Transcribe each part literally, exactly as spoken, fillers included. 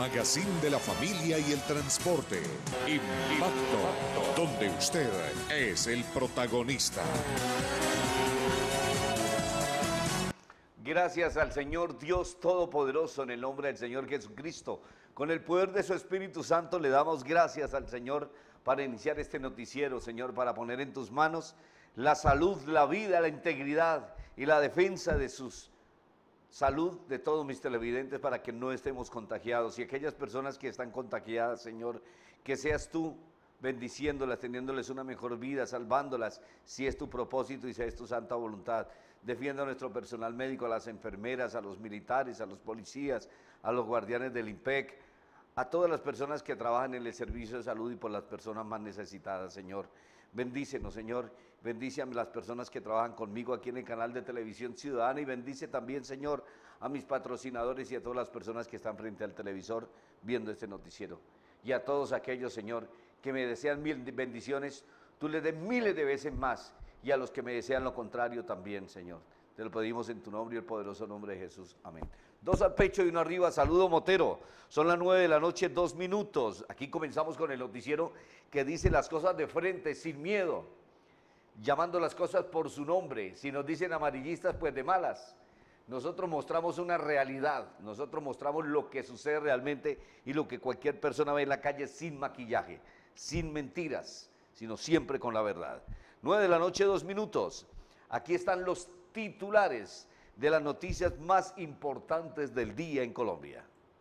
magazine de la familia y el transporte. Impacto, donde usted es el protagonista. Gracias al Señor Dios Todopoderoso, en el nombre del Señor Jesucristo. Con el poder de su Espíritu Santo le damos gracias al Señor para iniciar este noticiero, Señor, para poner en tus manos la salud, la vida, la integridad y la defensa de sus salud de todos mis televidentes para que no estemos contagiados. Y aquellas personas que están contagiadas, Señor, que seas tú bendiciéndolas, teniéndoles una mejor vida, salvándolas, si es tu propósito y si es tu santa voluntad. Defienda a nuestro personal médico, a las enfermeras, a los militares, a los policías, a los guardianes del IMPEC, a todas las personas que trabajan en el servicio de salud y por las personas más necesitadas, Señor. Bendícenos, Señor. Bendice a las personas que trabajan conmigo aquí en el canal de Televisión Ciudadana y bendice también, Señor, a mis patrocinadores y a todas las personas que están frente al televisor viendo este noticiero. Y a todos aquellos, Señor, que me desean mil bendiciones, tú les des miles de veces más. Y a los que me desean lo contrario también, Señor. Te lo pedimos en tu nombre y el poderoso nombre de Jesús. Amén. Dos al pecho y uno arriba. Saludo Motero. Son las nueve de la noche, dos minutos. Aquí comenzamos con el noticiero que dice las cosas de frente, sin miedo, llamando las cosas por su nombre. Si nos dicen amarillistas, pues de malas. Nosotros mostramos una realidad, nosotros mostramos lo que sucede realmente y lo que cualquier persona ve en la calle sin maquillaje, sin mentiras, sino siempre con la verdad. nueve de la noche, dos minutos. Aquí están los titulares de las noticias más importantes del día en Colombia.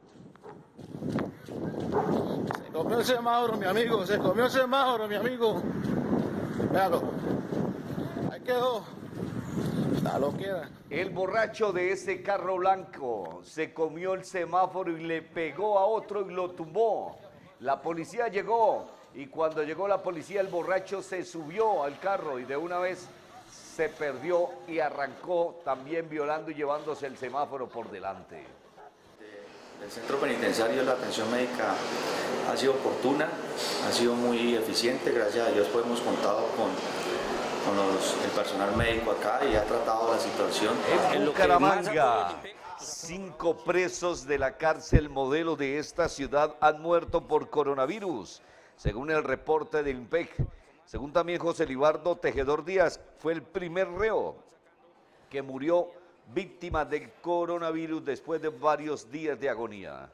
Se comió el semáforo, mi amigo, se comió el semáforo, mi amigo. Véalo. Ahí quedó. Está lo queda. El borracho de ese carro blanco se comió el semáforo y le pegó a otro y lo tumbó. La policía llegó y cuando llegó la policía el borracho se subió al carro y de una vez se perdió y arrancó también violando y llevándose el semáforo por delante. El centro penitenciario, la atención médica ha sido oportuna, ha sido muy eficiente, gracias a Dios pues hemos contado con, con los, el personal médico acá y ha tratado la situación. En Bucaramanga, cinco presos de la cárcel modelo de esta ciudad han muerto por coronavirus, según el reporte del IMPEC. Según también José Libardo Tejedor Díaz, fue el primer reo que murió víctima del coronavirus después de varios días de agonía.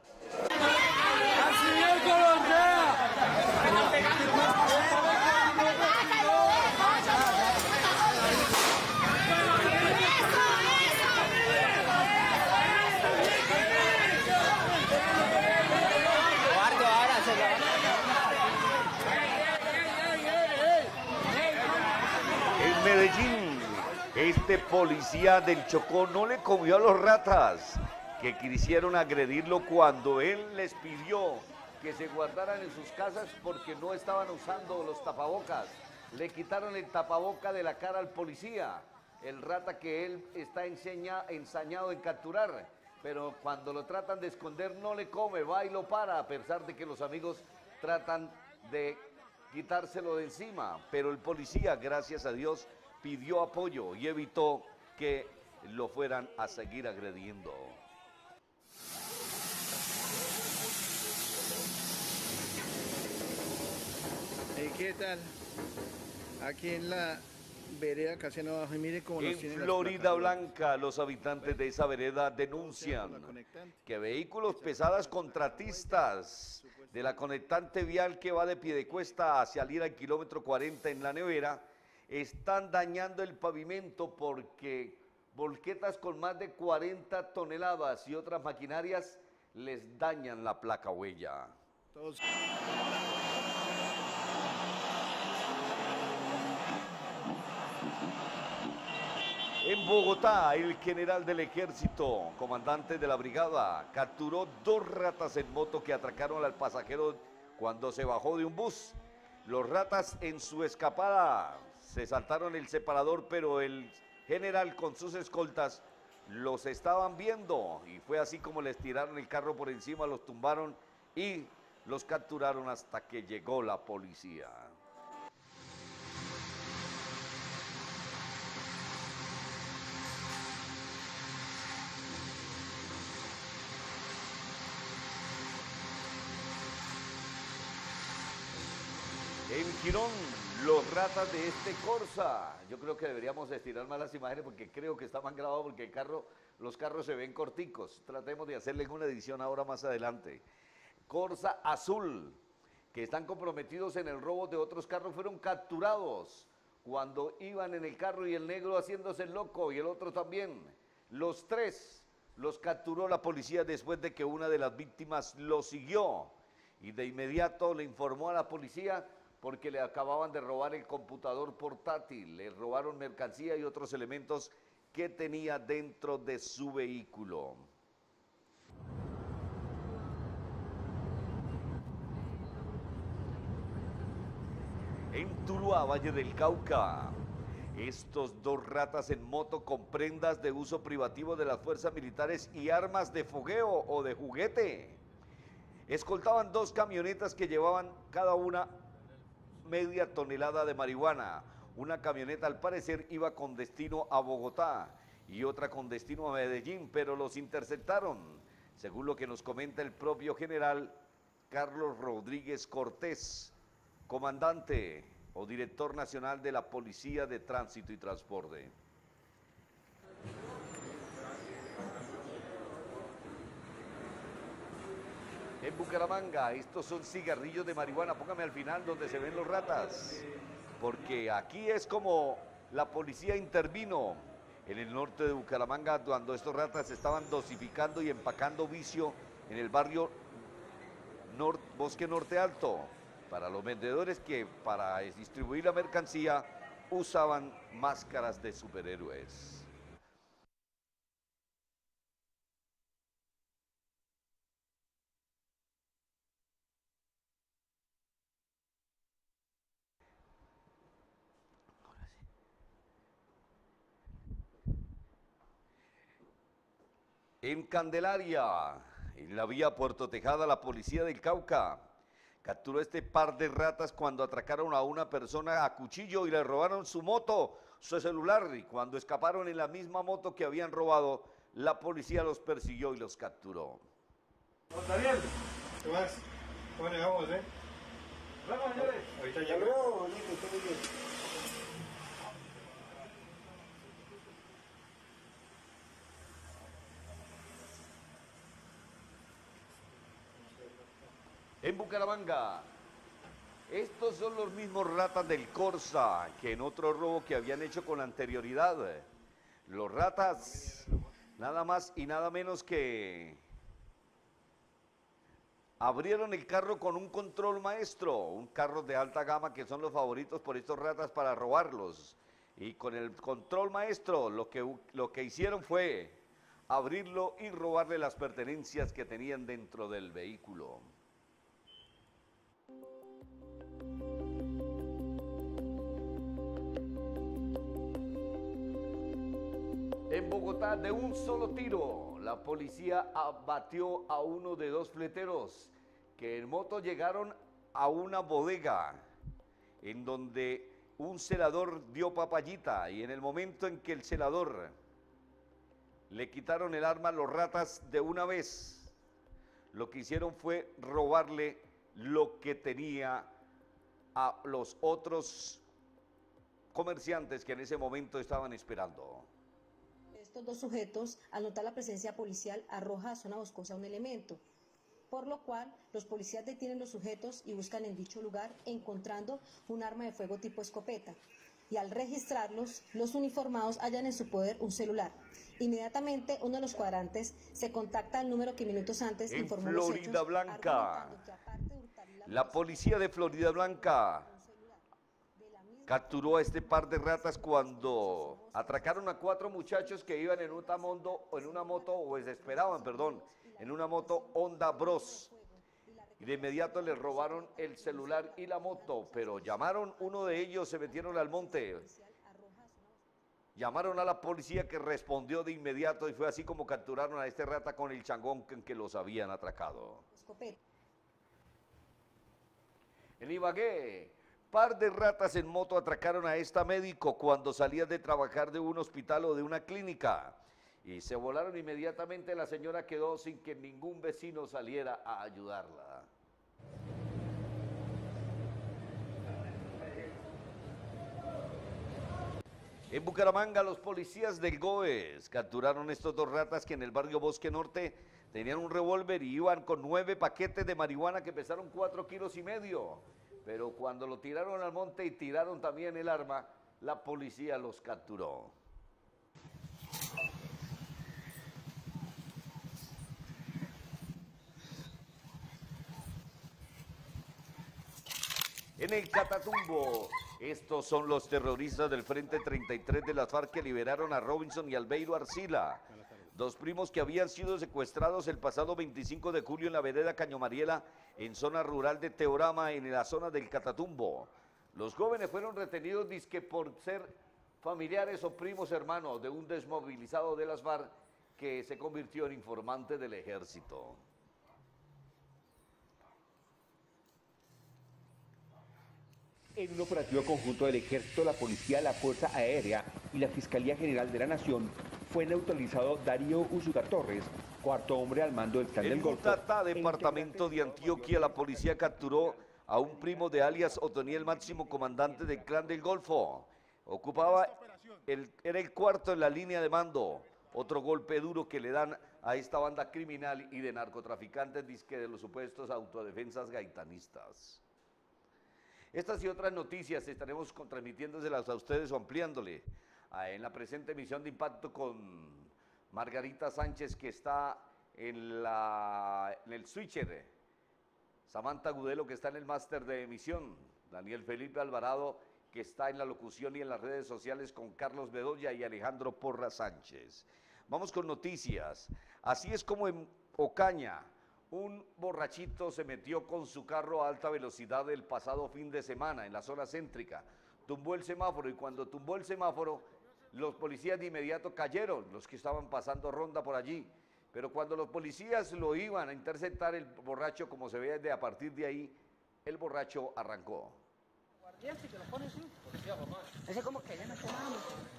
En Medellín, este policía del Chocó no le comió a los ratas que quisieron agredirlo cuando él les pidió que se guardaran en sus casas porque no estaban usando los tapabocas. Le quitaron el tapaboca de la cara al policía, el rata que él está enseña, ensañado en capturar, pero cuando lo tratan de esconder no le come, va y lo para, a pesar de que los amigos tratan de quitárselo de encima, pero el policía, gracias a Dios, pidió apoyo y evitó que lo fueran a seguir agrediendo. ¿Qué tal? Aquí en la vereda casi en abajo y mire cómo nos En tienen las Florida placas. Blanca, los habitantes de esa vereda denuncian que vehículos pesadas contratistas de la conectante vial que va de Piedecuesta hacia salir al kilómetro cuarenta en La Nevera están dañando el pavimento porque volquetas con más de cuarenta toneladas y otras maquinarias les dañan la placa huella. Todos. En Bogotá, el general del ejército, comandante de la brigada, capturó dos ratas en moto que atracaron al pasajero cuando se bajó de un bus. Los ratas en su escapada se saltaron el separador, pero el general con sus escoltas los estaban viendo y fue así como les tiraron el carro por encima, los tumbaron y los capturaron hasta que llegó la policía. Girón, los ratas de este Corsa. Yo creo que deberíamos estirar más las imágenes porque creo que está mal grabado porque el carro, los carros se ven corticos. Tratemos de hacerle una edición ahora más adelante. Corsa azul, que están comprometidos en el robo de otros carros, fueron capturados cuando iban en el carro y el negro haciéndose el loco y el otro también. Los tres los capturó la policía después de que una de las víctimas lo siguió y de inmediato le informó a la policía porque le acababan de robar el computador portátil, le robaron mercancía y otros elementos que tenía dentro de su vehículo. En Tuluá, Valle del Cauca, estos dos ratas en moto con prendas de uso privativo de las fuerzas militares y armas de fogueo o de juguete escoltaban dos camionetas que llevaban cada una media tonelada de marihuana. Una camioneta al parecer iba con destino a Bogotá y otra con destino a Medellín, pero los interceptaron, según lo que nos comenta el propio general Carlos Rodríguez Cortés, comandante o director nacional de la Policía de Tránsito y Transporte. En Bucaramanga, estos son cigarrillos de marihuana. Póngame al final donde se ven los ratas, porque aquí es como la policía intervino en el norte de Bucaramanga cuando estos ratas estaban dosificando y empacando vicio en el barrio Nor- Bosque Norte Alto para los vendedores que para distribuir la mercancía usaban máscaras de superhéroes. En Candelaria, en la vía Puerto Tejada, la policía del Cauca capturó este par de ratas cuando atracaron a una persona a cuchillo y le robaron su moto, su celular, y cuando escaparon en la misma moto que habían robado, la policía los persiguió y los capturó. Don Daniel, ¿qué más? ¿Cómo le vamos, eh? Bueno, señores. Ahorita ya luego, bonito, todo bien. En Bucaramanga, estos son los mismos ratas del Corsa que en otro robo que habían hecho con anterioridad. Los ratas, nada más y nada menos que abrieron el carro con un control maestro, un carro de alta gama que son los favoritos por estos ratas para robarlos. Y con el control maestro lo que, lo que hicieron fue abrirlo y robarle las pertenencias que tenían dentro del vehículo. En Bogotá, de un solo tiro, la policía abatió a uno de dos fleteros que en moto llegaron a una bodega en donde un celador dio papayita y en el momento en que el celador le quitaron el arma a los ratas de una vez, lo que hicieron fue robarle lo que tenía a los otros comerciantes que en ese momento estaban esperando. Estos dos sujetos, al notar la presencia policial, arroja a zona boscosa un elemento, por lo cual los policías detienen los sujetos y buscan en dicho lugar encontrando un arma de fuego tipo escopeta. Y al registrarlos, los uniformados hallan en su poder un celular. Inmediatamente uno de los cuadrantes se contacta al número que minutos antes en informó los hechos. En Florida Blanca, la policía de Florida Blanca capturó a este par de ratas cuando atracaron a cuatro muchachos que iban en una moto, en una moto o esperaban, perdón, en una moto Honda Bros. Y de inmediato les robaron el celular y la moto, pero llamaron, uno de ellos se metieron al monte, llamaron a la policía que respondió de inmediato y fue así como capturaron a este rata con el changón en que los habían atracado. En Ibagué, par de ratas en moto atracaron a esta médico cuando salía de trabajar de un hospital o de una clínica y se volaron inmediatamente. La señora quedó sin que ningún vecino saliera a ayudarla. En Bucaramanga, los policías del GOES capturaron estos dos ratas que en el barrio Bosque Norte tenían un revólver y iban con nueve paquetes de marihuana que pesaron cuatro kilos y medio. Pero cuando lo tiraron al monte y tiraron también el arma, la policía los capturó. En el Catatumbo, estos son los terroristas del Frente treinta y tres de las FARC que liberaron a Robinson y Albeiro Arcila, dos primos que habían sido secuestrados el pasado veinticinco de julio en la vereda Cañomariela, en zona rural de Teorama, en la zona del Catatumbo. Los jóvenes fueron retenidos dizque por ser familiares o primos hermanos de un desmovilizado de las FARC que se convirtió en informante del ejército. En un operativo conjunto del Ejército, la Policía, la Fuerza Aérea y la Fiscalía General de la Nación, fue neutralizado Darío Usuga Torres, cuarto hombre al mando del Clan del Golfo. En Tata, departamento de Antioquia, la policía capturó a un primo de alias Otoniel Máximo, comandante del Clan del Golfo. Ocupaba, el, era el cuarto en la línea de mando. Otro golpe duro que le dan a esta banda criminal y de narcotraficantes, disque de los supuestos autodefensas gaitanistas. Estas y otras noticias estaremos transmitiéndoselas a ustedes o ampliándole en la presente emisión de Impacto con Margarita Sánchez, que está en, la, en el switcher, Samantha Gudelo, que está en el máster de emisión, Daniel Felipe Alvarado, que está en la locución y en las redes sociales con Carlos Bedoya y Alejandro Porra Sánchez. Vamos con noticias. Así es como en Ocaña, un borrachito se metió con su carro a alta velocidad el pasado fin de semana en la zona céntrica. Tumbó el semáforo y cuando tumbó el semáforo, los policías de inmediato cayeron, los que estaban pasando ronda por allí. Pero cuando los policías lo iban a interceptar, el borracho, como se ve de a partir de ahí, el borracho arrancó. Ese como que ya no se va.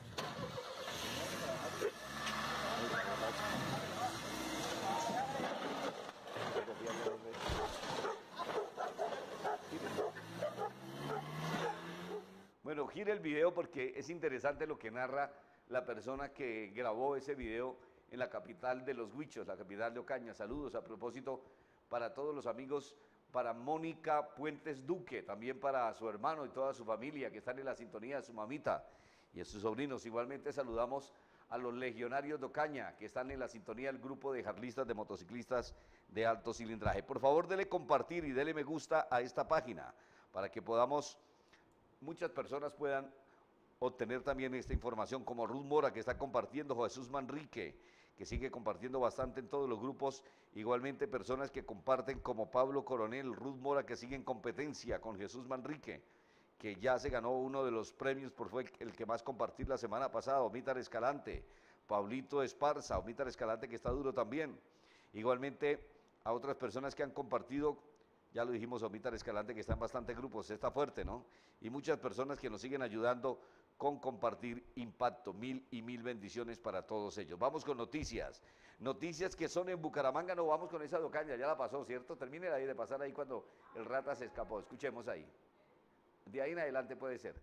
Bueno, gire el video porque es interesante lo que narra la persona que grabó ese video en la capital de los Huichos, la capital de Ocaña. Saludos a propósito para todos los amigos, para Mónica Puentes Duque, también para su hermano y toda su familia que están en la sintonía de su mamita y a sus sobrinos. Igualmente saludamos a los legionarios de Ocaña que están en la sintonía del grupo de jarlistas de motociclistas de alto cilindraje. Por favor, dele compartir y dele me gusta a esta página para que podamos, muchas personas puedan obtener también esta información, como Ruth Mora, que está compartiendo, Jesús Manrique, que sigue compartiendo bastante en todos los grupos, igualmente personas que comparten como Pablo Coronel, Ruth Mora, que sigue en competencia con Jesús Manrique, que ya se ganó uno de los premios por fue el que más compartir la semana pasada, Omítar Escalante, Pablito Esparza, Omítar Escalante, que está duro también, igualmente a otras personas que han compartido. Ya lo dijimos, Omítar Escalante, que está en bastantes grupos, está fuerte, ¿no? Y muchas personas que nos siguen ayudando con compartir Impacto. Mil y mil bendiciones para todos ellos. Vamos con noticias. Noticias que son en Bucaramanga, no vamos con esa de Ocaña, ya la pasó, ¿cierto? Termine ahí de pasar ahí cuando el rata se escapó. Escuchemos ahí. De ahí en adelante puede ser.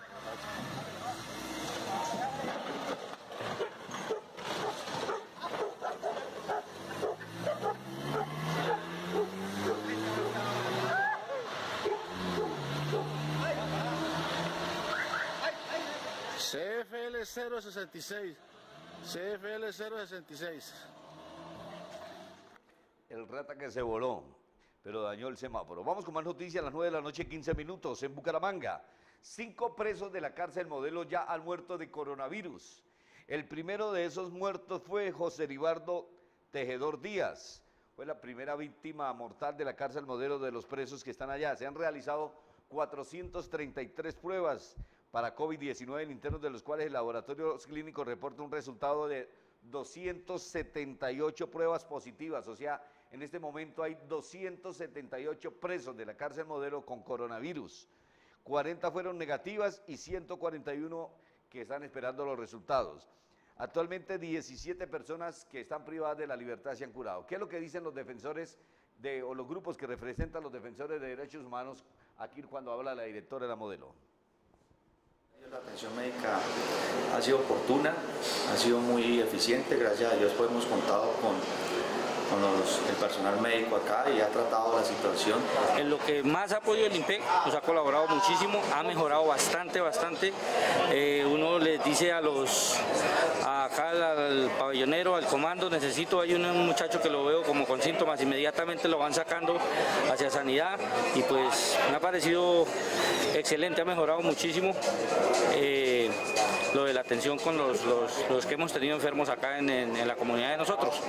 C F L cero sesenta y seis, C F L cero sesenta y seis. El rata que se voló, pero dañó el semáforo. Vamos con más noticias a las nueve de la noche, quince minutos, en Bucaramanga. Cinco presos de la cárcel Modelo ya han muerto de coronavirus. El primero de esos muertos fue José Ribardo Tejedor Díaz. Fue la primera víctima mortal de la cárcel Modelo de los presos que están allá. Se han realizado cuatrocientas treinta y tres pruebas para COVID diecinueve en internos, de los cuales el laboratorio clínico reporta un resultado de doscientas setenta y ocho pruebas positivas. O sea, en este momento hay doscientos setenta y ocho presos de la cárcel Modelo con coronavirus. cuarenta fueron negativas y ciento cuarenta y uno que están esperando los resultados. Actualmente diecisiete personas que están privadas de la libertad se han curado. ¿Qué es lo que dicen los defensores de, o los grupos que representan a los defensores de derechos humanos aquí cuando habla la directora de la Modelo? La atención médica ha sido oportuna, ha sido muy eficiente, gracias a Dios pues hemos contado con, con los, el personal médico acá y ha tratado la situación. En lo que más ha podido el INPEC nos ha colaborado muchísimo, ha mejorado bastante, bastante. Eh, uno les dice a los, a acá al, al pabellonero, al comando, necesito, hay un, un muchacho que lo veo como con síntomas, inmediatamente lo van sacando hacia sanidad y pues me ha parecido excelente, ha mejorado muchísimo eh, lo de la atención con los, los, los que hemos tenido enfermos acá en, en, en la comunidad de nosotros.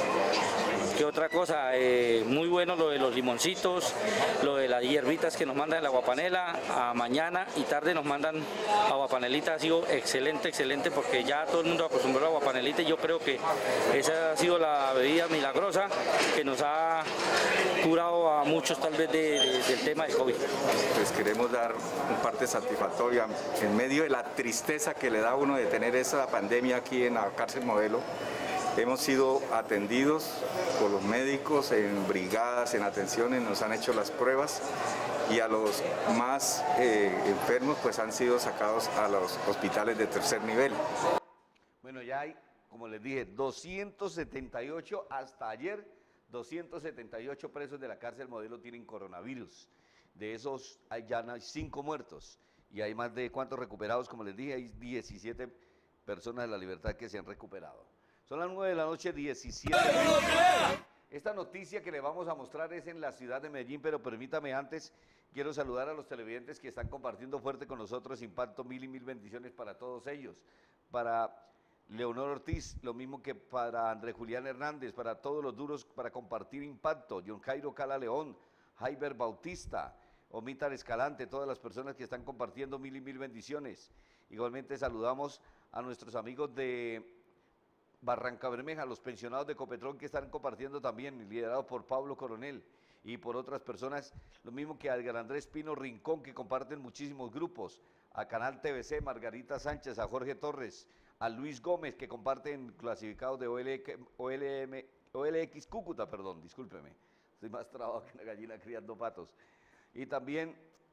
¿Qué otra cosa? Eh, muy bueno lo de los limoncitos, lo de las hierbitas que nos mandan en la aguapanela, a mañana y tarde nos mandan aguapanelita, ha sido excelente, excelente, porque ya todo el mundo acostumbrado a aguapanelita y yo creo que esa ha sido la bebida milagrosa que nos ha curado a muchos tal vez de, de, del tema del COVID. Pues queremos dar un parte satisfactoria en medio de la tristeza que le da a uno de tener esa pandemia aquí en la cárcel Modelo. Hemos sido atendidos por los médicos en brigadas, en atenciones, nos han hecho las pruebas y a los más eh, enfermos pues han sido sacados a los hospitales de tercer nivel. Bueno, ya hay, como les dije, doscientos setenta y ocho, hasta ayer, doscientos setenta y ocho presos de la cárcel Modelo tienen coronavirus. De esos hay ya hay cinco muertos y hay más de, ¿cuántos recuperados? Como les dije, hay diecisiete personas de la libertad que se han recuperado. Son las nueve de la noche, diecisiete minutos. Esta noticia que le vamos a mostrar es en la ciudad de Medellín, pero permítame antes, quiero saludar a los televidentes que están compartiendo fuerte con nosotros Impacto, mil y mil bendiciones para todos ellos. Para Leonor Ortiz, lo mismo que para André Julián Hernández, para todos los duros para compartir Impacto, John Jairo Cala León, Jaiber Bautista, Omítar Escalante, todas las personas que están compartiendo mil y mil bendiciones. Igualmente saludamos a nuestros amigos de Barranca Bermeja, los pensionados de Copetrón que están compartiendo también, liderados por Pablo Coronel y por otras personas, lo mismo que a Edgar Andrés Pino Rincón, que comparten muchísimos grupos, a Canal T V C, Margarita Sánchez, a Jorge Torres, a Luis Gómez, que comparten clasificados de O L M, O L X Cúcuta, perdón, discúlpeme, estoy más trabado que una gallina criando patos, y también,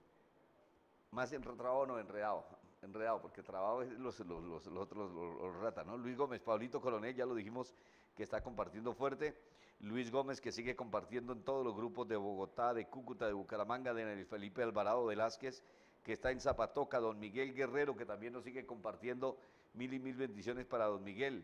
más enredado no enredado, enredado, porque trabajo es los, los, los, los otros, los, los ratas, ¿no? Luis Gómez, Pablito Coronel, ya lo dijimos, que está compartiendo fuerte. Luis Gómez, que sigue compartiendo en todos los grupos de Bogotá, de Cúcuta, de Bucaramanga, de Felipe Alvarado Velázquez, que está en Zapatoca, don Miguel Guerrero, que también nos sigue compartiendo mil y mil bendiciones para don Miguel.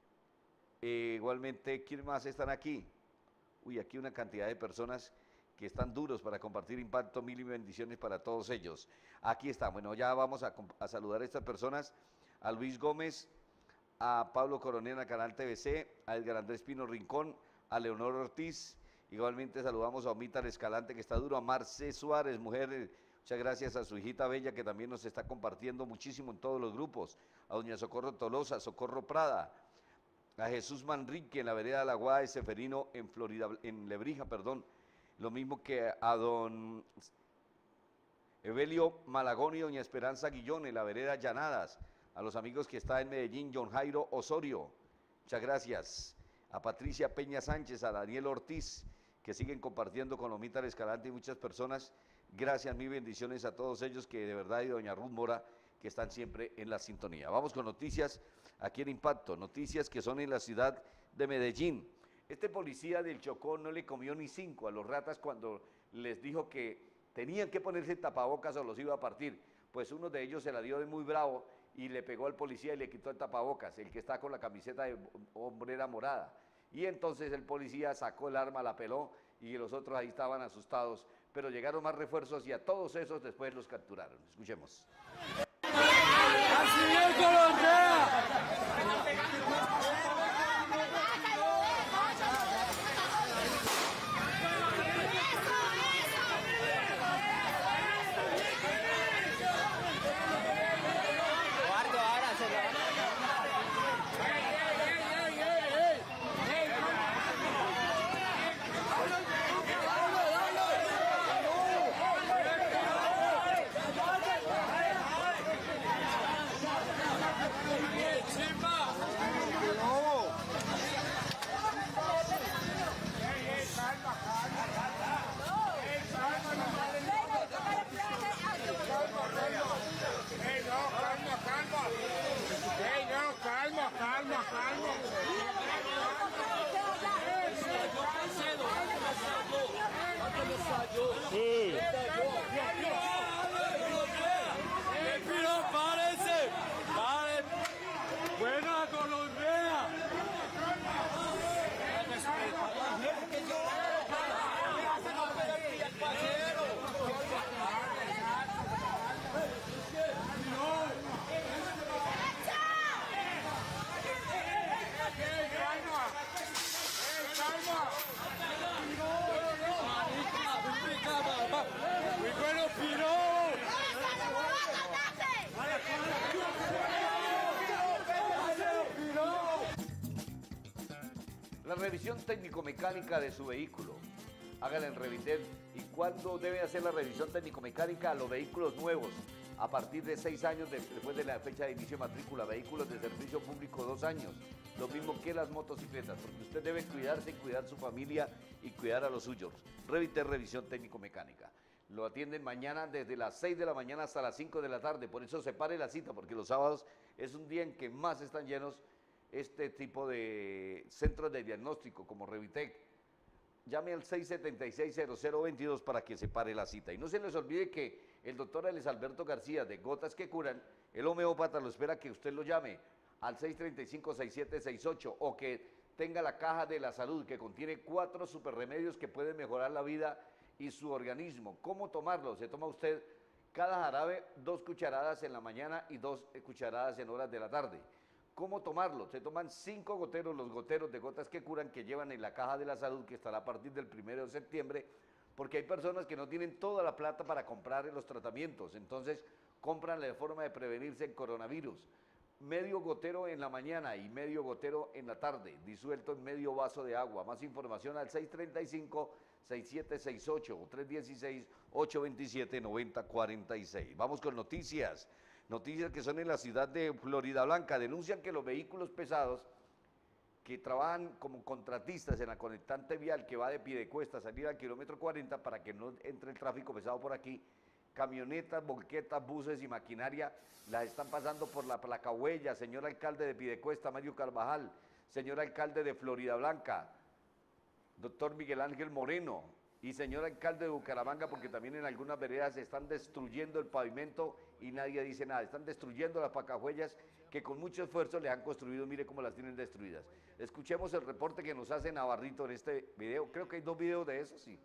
Eh, igualmente, ¿quién más están aquí? Uy, aquí una cantidad de personas que están duros para compartir Impacto, mil y bendiciones para todos ellos. Aquí está, bueno, ya vamos a, a saludar a estas personas, a Luis Gómez, a Pablo Coronel, a Canal T V C, a Edgar Andrés Pino Rincón, a Leonor Ortiz, igualmente saludamos a Omítar Escalante, que está duro, a Marce Suárez, mujer, muchas gracias a su hijita Bella, que también nos está compartiendo muchísimo en todos los grupos, a doña Socorro Tolosa, Socorro Prada, a Jesús Manrique, en la vereda de la Guada de Seferino, en Florida, en Lebrija, perdón, lo mismo que a don Evelio Malagón y doña Esperanza Guillón en la vereda Llanadas, a los amigos que están en Medellín, John Jairo Osorio, muchas gracias, a Patricia Peña Sánchez, a Daniel Ortiz, que siguen compartiendo con Omítar Escalante y muchas personas, gracias, mil bendiciones a todos ellos, que de verdad, y doña Ruth Mora, que están siempre en la sintonía. Vamos con noticias aquí en Impacto, noticias que son en la ciudad de Medellín. Este policía del Chocó no le comió ni cinco a los ratas cuando les dijo que tenían que ponerse tapabocas o los iba a partir. Pues uno de ellos se la dio de muy bravo y le pegó al policía y le quitó el tapabocas, el que está con la camiseta de hombrera morada. Y entonces el policía sacó el arma, la peló y los otros ahí estaban asustados. Pero llegaron más refuerzos y a todos esos después los capturaron. Escuchemos. La revisión técnico-mecánica de su vehículo. Hágala en Revitel. ¿Y cuándo debe hacer la revisión técnico-mecánica a los vehículos nuevos? A partir de seis años de, después de la fecha de inicio de matrícula. Vehículos de servicio público, dos años. Lo mismo que las motocicletas, porque usted debe cuidarse y cuidar su familia y cuidar a los suyos. Revitel, revisión técnico-mecánica. Lo atienden mañana desde las seis de la mañana hasta las cinco de la tarde. Por eso separe la cita, porque los sábados es un día en que más están llenos este tipo de centros de diagnóstico como Revitec. Llame al seis siete seis, cero cero dos dos para que separe la cita. Y no se les olvide que el doctor Alex Alberto García de Gotas que Curan, el homeópata, lo espera que usted lo llame al seis tres cinco, seis siete seis ocho o que tenga la caja de la salud que contiene cuatro superremedios que pueden mejorar la vida y su organismo. ¿Cómo tomarlo? Se toma usted cada jarabe dos cucharadas en la mañana y dos cucharadas en horas de la tarde. ¿Cómo tomarlo? Se toman cinco goteros, los goteros de Gotas que Curan que llevan en la caja de la salud que estará a partir del primero de septiembre, porque hay personas que no tienen toda la plata para comprar los tratamientos, entonces compran la forma de prevenirse el coronavirus. Medio gotero en la mañana y medio gotero en la tarde, disuelto en medio vaso de agua. Más información al seis tres cinco, seis siete seis ocho o tres uno seis, ocho dos siete, nueve cero cuatro seis. Vamos con noticias. Noticias que son en la ciudad de Florida Blanca. Denuncian que los vehículos pesados que trabajan como contratistas en la conectante vial que va de Piedecuesta a salir al kilómetro cuarenta para que no entre el tráfico pesado por aquí, camionetas, volquetas, buses y maquinaria las están pasando por la placa huella. Señor alcalde de Piedecuesta, Mario Carvajal, señor alcalde de Florida Blanca, doctor Miguel Ángel Moreno, y señor alcalde de Bucaramanga, porque también en algunas veredas se están destruyendo el pavimento y nadie dice nada, están destruyendo las placahuellas que con mucho esfuerzo les han construido, mire cómo las tienen destruidas. Escuchemos el reporte que nos hace Navarrito en este video, creo que hay dos videos de eso, sí.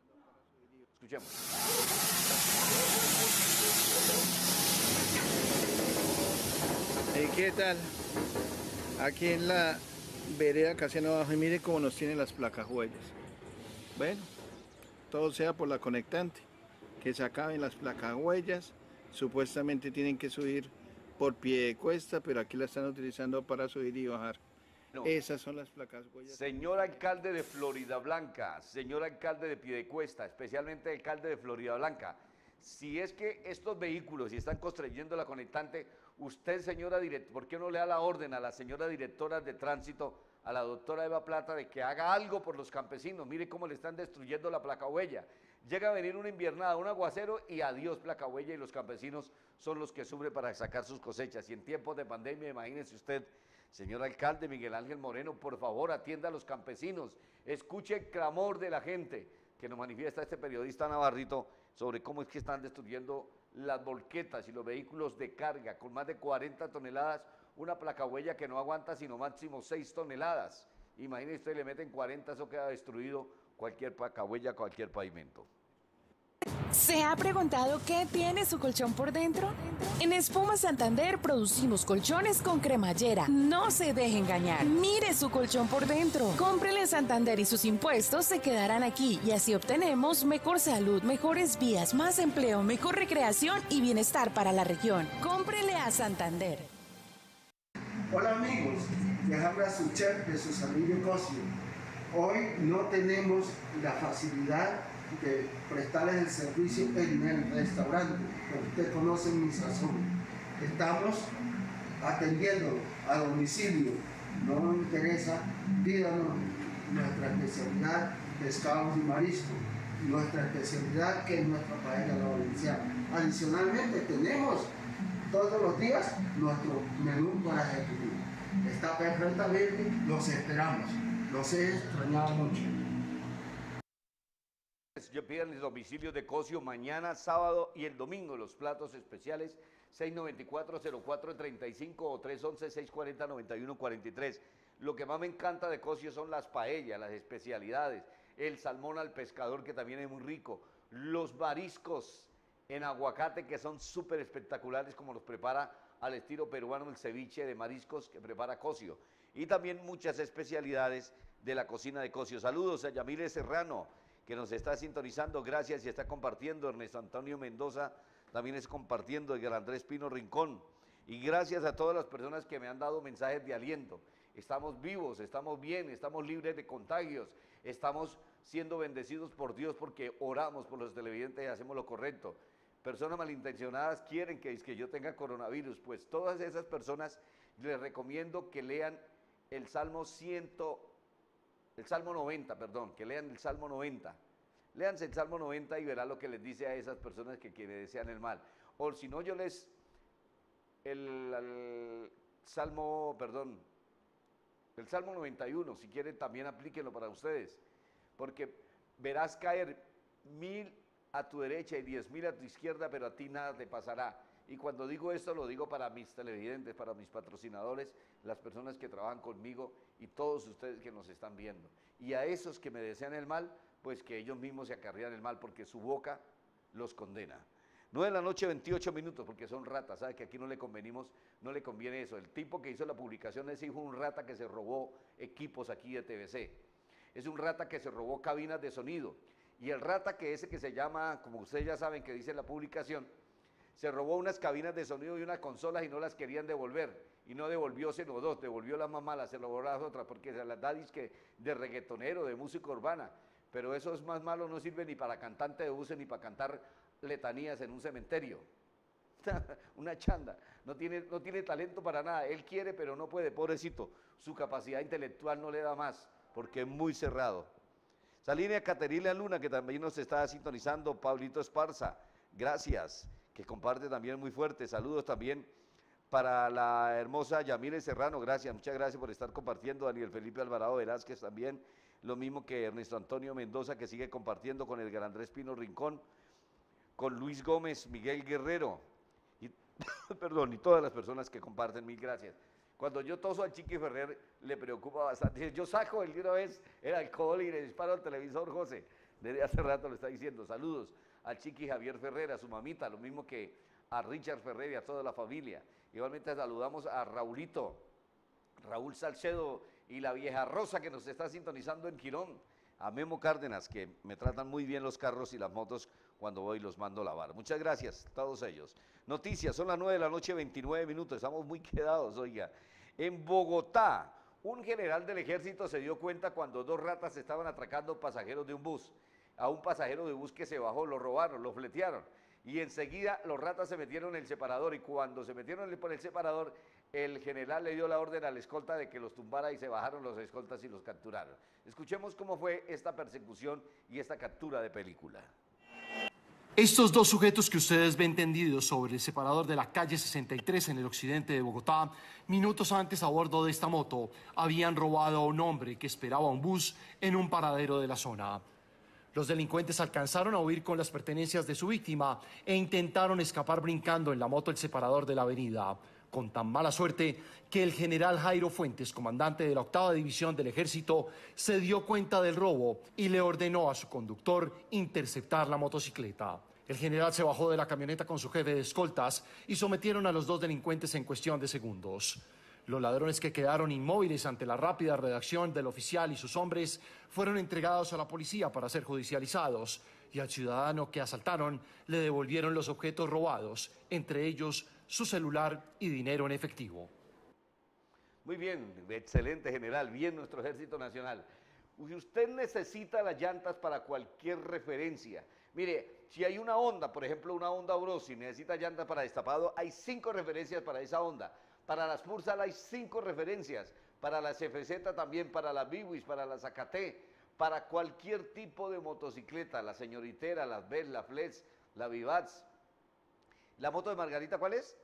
Escuchemos. Hey, ¿qué tal? Aquí en la vereda Casiano abajo y mire cómo nos tienen las placahuellas. Bueno, todo sea por la conectante, que se acaben las placahuellas. Supuestamente tienen que subir por Piedecuesta, pero aquí la están utilizando para subir y bajar. No. Esas son las placas huellas. Señor alcalde de Florida Blanca, señor alcalde de Piedecuesta, especialmente alcalde de Florida Blanca, si es que estos vehículos si están construyendo la conectante, usted, señora directora, ¿por qué no le da la orden a la señora directora de tránsito, a la doctora Eva Plata, de que haga algo por los campesinos? Mire cómo le están destruyendo la placahuella. Llega a venir una inviernada, un aguacero y adiós placahuella, y los campesinos son los que sufren para sacar sus cosechas. Y en tiempos de pandemia, imagínese usted, señor alcalde Miguel Ángel Moreno, por favor atienda a los campesinos, escuche el clamor de la gente que nos manifiesta este periodista Navarrito sobre cómo es que están destruyendo las volquetas y los vehículos de carga con más de cuarenta toneladas, una placahuella que no aguanta sino máximo seis toneladas. Imagínese usted, le meten cuarenta, eso queda destruido cualquier placahuella, cualquier pavimento. ¿Se ha preguntado qué tiene su colchón por dentro? En Espuma Santander producimos colchones con cremallera. No se deje engañar. Mire su colchón por dentro. Cómprele a Santander y sus impuestos se quedarán aquí y así obtenemos mejor salud, mejores vías, más empleo, mejor recreación y bienestar para la región. Cómprele a Santander. Hola amigos, les habla su chef de su Salillo Cosio. Hoy no tenemos la facilidad de prestarles el servicio en el restaurante, pero ustedes conocen mi sazón. Estamos atendiendo a domicilio, no nos interesa, pídanos nuestra especialidad, pescados y mariscos, nuestra especialidad que es nuestra paella la valenciana. Adicionalmente tenemos todos los días nuestro menú para ejecutar. Está perfectamente, los esperamos, los he extrañado mucho. Yo pido el domicilio de Cosio mañana, sábado y el domingo, los platos especiales seis nueve cuatro, cero cuatro tres cinco o tres once, seis cuarenta, noventa y uno cuarenta y tres. Lo que más me encanta de Cosio son las paellas, las especialidades, el salmón al pescador que también es muy rico, los mariscos en aguacate que son súper espectaculares como los prepara al estilo peruano el ceviche de mariscos que prepara Cosio, y también muchas especialidades de la cocina de Cosio. Saludos a Yamile Serrano, que nos está sintonizando, gracias, y está compartiendo. Ernesto Antonio Mendoza también es compartiendo, Edgar Andrés Pino Rincón, y gracias a todas las personas que me han dado mensajes de aliento. estamos vivos, estamos bien, estamos libres de contagios, estamos siendo bendecidos por Dios porque oramos por los televidentes y hacemos lo correcto. Personas malintencionadas quieren que, que yo tenga coronavirus, pues todas esas personas les recomiendo que lean el Salmo cien, el Salmo noventa, perdón, que lean el Salmo noventa. Léanse el Salmo noventa y verán lo que les dice a esas personas que, que desean el mal. O si no, yo les, el, el Salmo, perdón, el Salmo noventa y uno, si quieren también aplíquenlo para ustedes, porque verás caer mil a tu derecha y diez mil a tu izquierda, pero a ti nada te pasará. Y cuando digo esto, lo digo para mis televidentes, para mis patrocinadores, las personas que trabajan conmigo y todos ustedes que nos están viendo. Y a esos que me desean el mal, pues que ellos mismos se acarrean el mal, porque su boca los condena. nueve de la noche, veintiocho minutos, porque son ratas, ¿sabe? Que aquí no le convenimos, no le conviene eso. El tipo que hizo la publicación es hijo de un rata que se robó equipos aquí de T V C. Es un rata que se robó cabinas de sonido. Y el rata que ese que se llama, como ustedes ya saben que dice la publicación, se robó unas cabinas de sonido y unas consolas y no las querían devolver. Y no devolvió sino dos, devolvió las más malas, se robó las otras, porque se las da disque de reggaetonero, de música urbana. Pero esos más malos no sirven ni para cantante de buses ni para cantar letanías en un cementerio. Una chanda, no tiene, no tiene talento para nada, él quiere pero no puede, pobrecito, su capacidad intelectual no le da más, porque es muy cerrado. Salina Caterina Luna, que también nos está sintonizando, Pablito Esparza, gracias, que comparte también muy fuerte, saludos también para la hermosa Yamile Serrano, gracias, muchas gracias por estar compartiendo, Daniel Felipe Alvarado Velázquez también, lo mismo que Ernesto Antonio Mendoza, que sigue compartiendo con Edgar Andrés Pino Rincón, con Luis Gómez, Miguel Guerrero, y, perdón, y todas las personas que comparten, mil gracias. Cuando yo toso al Chiqui Ferrer, le preocupa bastante, yo saco el de una vez el alcohol y le disparo al televisor, José, desde hace rato lo está diciendo, saludos al Chiqui Javier Ferrer, a su mamita, lo mismo que a Richard Ferrer y a toda la familia. Igualmente saludamos a Raulito, Raúl Salcedo y la vieja Rosa que nos está sintonizando en Girón, a Memo Cárdenas, que me tratan muy bien los carros y las motos cuando voy y los mando a lavar. Muchas gracias a todos ellos. Noticias, son las nueve de la noche, veintinueve minutos, estamos muy quedados, oiga. En Bogotá, un general del ejército se dio cuenta cuando dos ratas estaban atracando pasajeros de un bus. A un pasajero de bus que se bajó, lo robaron, lo fletearon. Y enseguida los ratas se metieron en el separador y cuando se metieron por el separador, el general le dio la orden al escolta de que los tumbara y se bajaron los escoltas y los capturaron. Escuchemos cómo fue esta persecución y esta captura de película. Estos dos sujetos que ustedes ven tendidos sobre el separador de la calle sesenta y tres en el occidente de Bogotá, minutos antes a bordo de esta moto, habían robado a un hombre que esperaba un bus en un paradero de la zona. Los delincuentes alcanzaron a huir con las pertenencias de su víctima e intentaron escapar brincando en la moto el separador de la avenida, con tan mala suerte que el general Jairo Fuentes, comandante de la octava división del ejército, se dio cuenta del robo y le ordenó a su conductor interceptar la motocicleta. El general se bajó de la camioneta con su jefe de escoltas y sometieron a los dos delincuentes en cuestión de segundos. Los ladrones, que quedaron inmóviles ante la rápida reacción del oficial y sus hombres, fueron entregados a la policía para ser judicializados, y al ciudadano que asaltaron le devolvieron los objetos robados, entre ellos su celular y dinero en efectivo. Muy bien, excelente general, bien nuestro Ejército Nacional. Si usted necesita las llantas para cualquier referencia, mire, si hay una Honda, por ejemplo una Honda Brosi, necesita llantas para destapado, hay cinco referencias para esa Honda. Para las Mursal hay cinco referencias, para las F Z también, para las Biwis, para las A K T, para cualquier tipo de motocicleta, la señoritera, las Bell, la Flex, la Vivaz. ¿La moto de Margarita cuál es?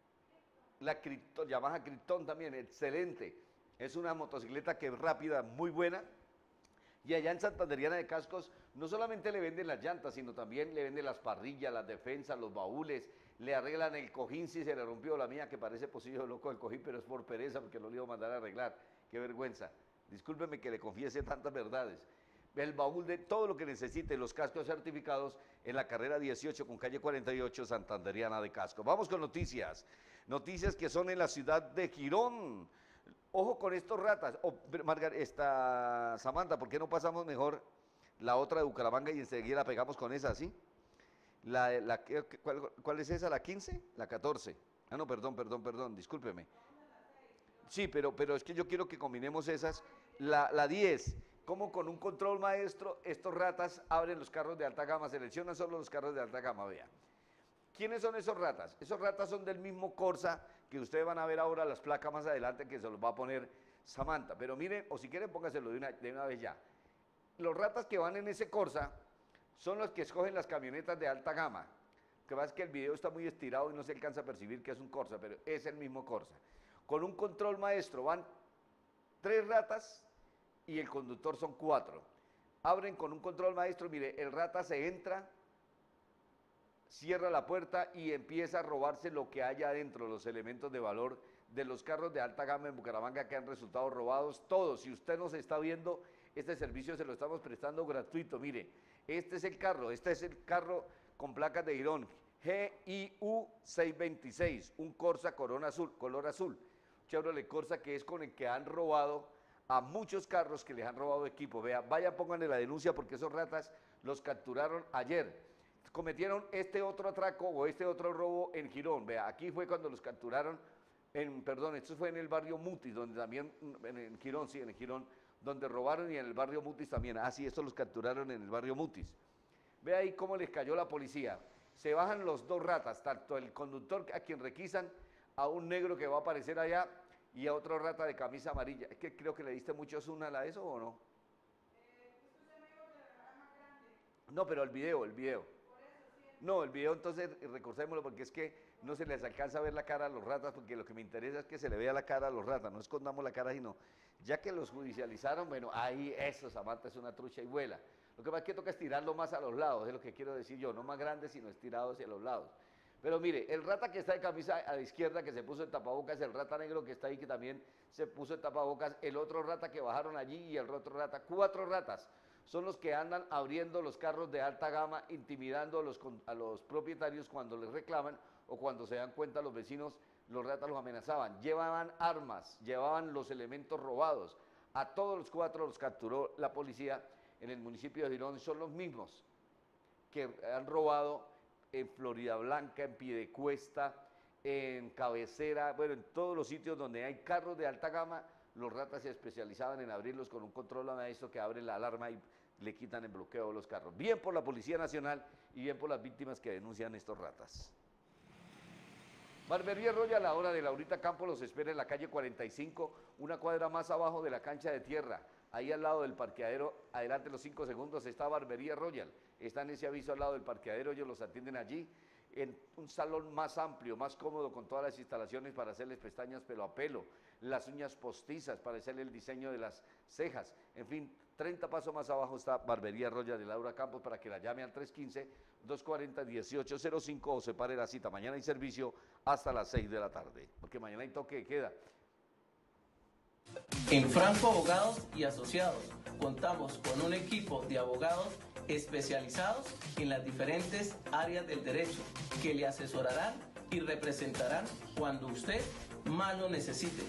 La Krypton, Yamaha Krypton también, excelente. Es una motocicleta que es rápida, muy buena. Y allá en Santanderiana de Cascos no solamente le venden las llantas, sino también le venden las parrillas, las defensas, los baúles, le arreglan el cojín si se le rompió, la mía que parece pocillo loco el cojín, pero es por pereza porque lo le iba a mandar a arreglar, qué vergüenza. Discúlpeme que le confiese tantas verdades. El baúl de todo lo que necesite, los cascos certificados en la carrera dieciocho con calle cuarenta y ocho Santanderiana de Cascos. Vamos con noticias, noticias que son en la ciudad de Girón. Ojo con estos ratas. Oh, Margar, esta Samantha, ¿por qué no pasamos mejor la otra de Bucaramanga y enseguida la pegamos con esa, sí? La, la, ¿cuál, ¿Cuál es esa? ¿La quince? La catorce. Ah, no, perdón, perdón, perdón, discúlpeme. sí, pero, pero es que yo quiero que combinemos esas. La, la diez, como con un control maestro, estos ratas abren los carros de alta gama, seleccionan solo los carros de alta gama, vea. ¿Quiénes son esos ratas? Esos ratas son del mismo Corsa que ustedes van a ver ahora las placas más adelante que se los va a poner Samantha. Pero miren, o si quieren póngaselo de una, de una vez ya. Los ratas que van en ese Corsa son los que escogen las camionetas de alta gama. Lo que pasa es que el video está muy estirado y no se alcanza a percibir que es un Corsa, pero es el mismo Corsa. Con un control maestro van tres ratas y el conductor son cuatro. Abren con un control maestro, mire, el rata se entra, cierra la puerta y empieza a robarse lo que haya adentro, los elementos de valor de los carros de alta gama en Bucaramanga que han resultado robados, todos. Si usted nos está viendo, este servicio se lo estamos prestando gratuito. Mire, este es el carro, este es el carro con placas de Girón, G I U seiscientos veintiséis, un Corsa Corona azul, color azul, Chevrolet Corsa, que es con el que han robado a muchos carros que les han robado equipo. Vea, vaya, pónganle la denuncia porque esos ratas los capturaron ayer. Cometieron este otro atraco o este otro robo en Girón. Vea, aquí fue cuando los capturaron, en, perdón, esto fue en el barrio Mutis, donde también, en, en Girón, sí, en el Girón, donde robaron, y en el barrio Mutis también. Ah, sí, estos los capturaron en el barrio Mutis. Ve ahí cómo les cayó la policía. Se bajan los dos ratas, tanto el conductor a quien requisan, a un negro que va a aparecer allá, y a otro rata de camisa amarilla. Es que creo que le diste mucho zoom a eso, ¿o no? Eh, pues usted me dijo que era más grande. No, pero el video, el video. No, el video entonces recortémoslo porque es que no se les alcanza a ver la cara a los ratas, porque lo que me interesa es que se le vea la cara a los ratas, no escondamos la cara, sino ya que los judicializaron, bueno, ahí eso, Samantha, es una trucha y vuela. Lo que pasa es que toca estirarlo más a los lados, es lo que quiero decir yo, no más grande, sino estirado hacia los lados. Pero mire, el rata que está de camisa a la izquierda, que se puso en tapabocas, el rata negro que está ahí, que también se puso en tapabocas, el otro rata que bajaron allí y el otro rata, cuatro ratas son los que andan abriendo los carros de alta gama, intimidando a los, a los propietarios cuando les reclaman o cuando se dan cuenta los vecinos, los ratas los amenazaban. Llevaban armas, llevaban los elementos robados. A todos los cuatro los capturó la policía en el municipio de Girón, son los mismos que han robado en Florida Blanca, en Piedecuesta, en Cabecera, bueno, en todos los sitios donde hay carros de alta gama. Los ratas se especializaban en abrirlos con un control maestro que abre la alarma y le quitan el bloqueo de los carros. Bien por la Policía Nacional y bien por las víctimas que denuncian estos ratas. Barbería Royal, a la hora de Laurita Campos, los espera en la calle cuarenta y cinco, una cuadra más abajo de la cancha de tierra. Ahí al lado del parqueadero, adelante los cinco segundos, está Barbería Royal. Está en ese aviso al lado del parqueadero, ellos los atienden allí, en un salón más amplio, más cómodo, con todas las instalaciones para hacerles pestañas pelo a pelo, las uñas postizas para hacerle el diseño de las cejas, en fin, treinta pasos más abajo está Barbería Royal de Laura Campos, para que la llame al tres uno cinco, dos cuatro cero, uno ocho cero cinco o separe la cita. Mañana hay servicio hasta las seis de la tarde, porque mañana hay toque de queda. En Franco Abogados y Asociados contamos con un equipo de abogados especializados en las diferentes áreas del derecho que le asesorarán y representarán cuando usted más lo necesite.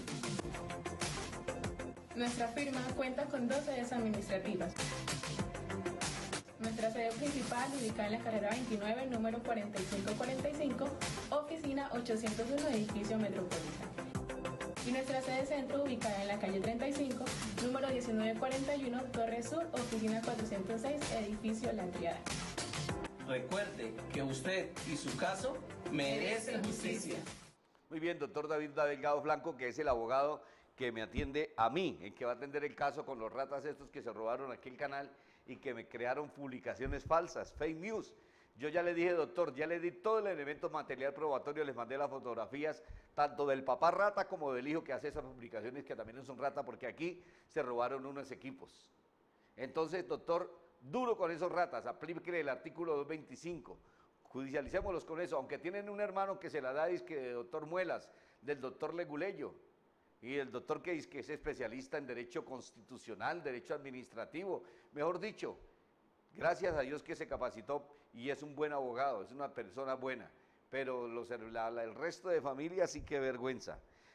Nuestra firma cuenta con dos sedes administrativas. Nuestra sede principal, ubicada en la carrera veintinueve, número cuarenta y cinco cuarenta y cinco, oficina ochocientos uno, edificio Metropolitano. Y nuestra sede centro, ubicada en la calle treinta y cinco, número diecinueve cuarenta y uno, Torre Sur, oficina cuatrocientos seis, edificio La Triada. Recuerde que usted y su caso merecen justicia. Muy bien, doctor David Delgado Blanco, que es el abogado que me atiende a mí, el que va a atender el caso con los ratas estos que se robaron aquí el canal y que me crearon publicaciones falsas, fake news. Yo ya le dije, doctor, ya le di todo el elemento material probatorio, les mandé las fotografías, tanto del papá rata como del hijo que hace esas publicaciones, que también es un rata, porque aquí se robaron unos equipos. Entonces, doctor, duro con esos ratas, aplíquele el artículo doscientos veinticinco, judicialicémoslos con eso, aunque tienen un hermano que se la da, es que de doctor Muelas, del doctor Leguleyo, y el doctor que es, que es especialista en derecho constitucional, derecho administrativo, mejor dicho, gracias a Dios que se capacitó y es un buen abogado, es una persona buena, pero los, la, la, el resto de familia sí que vergüenza.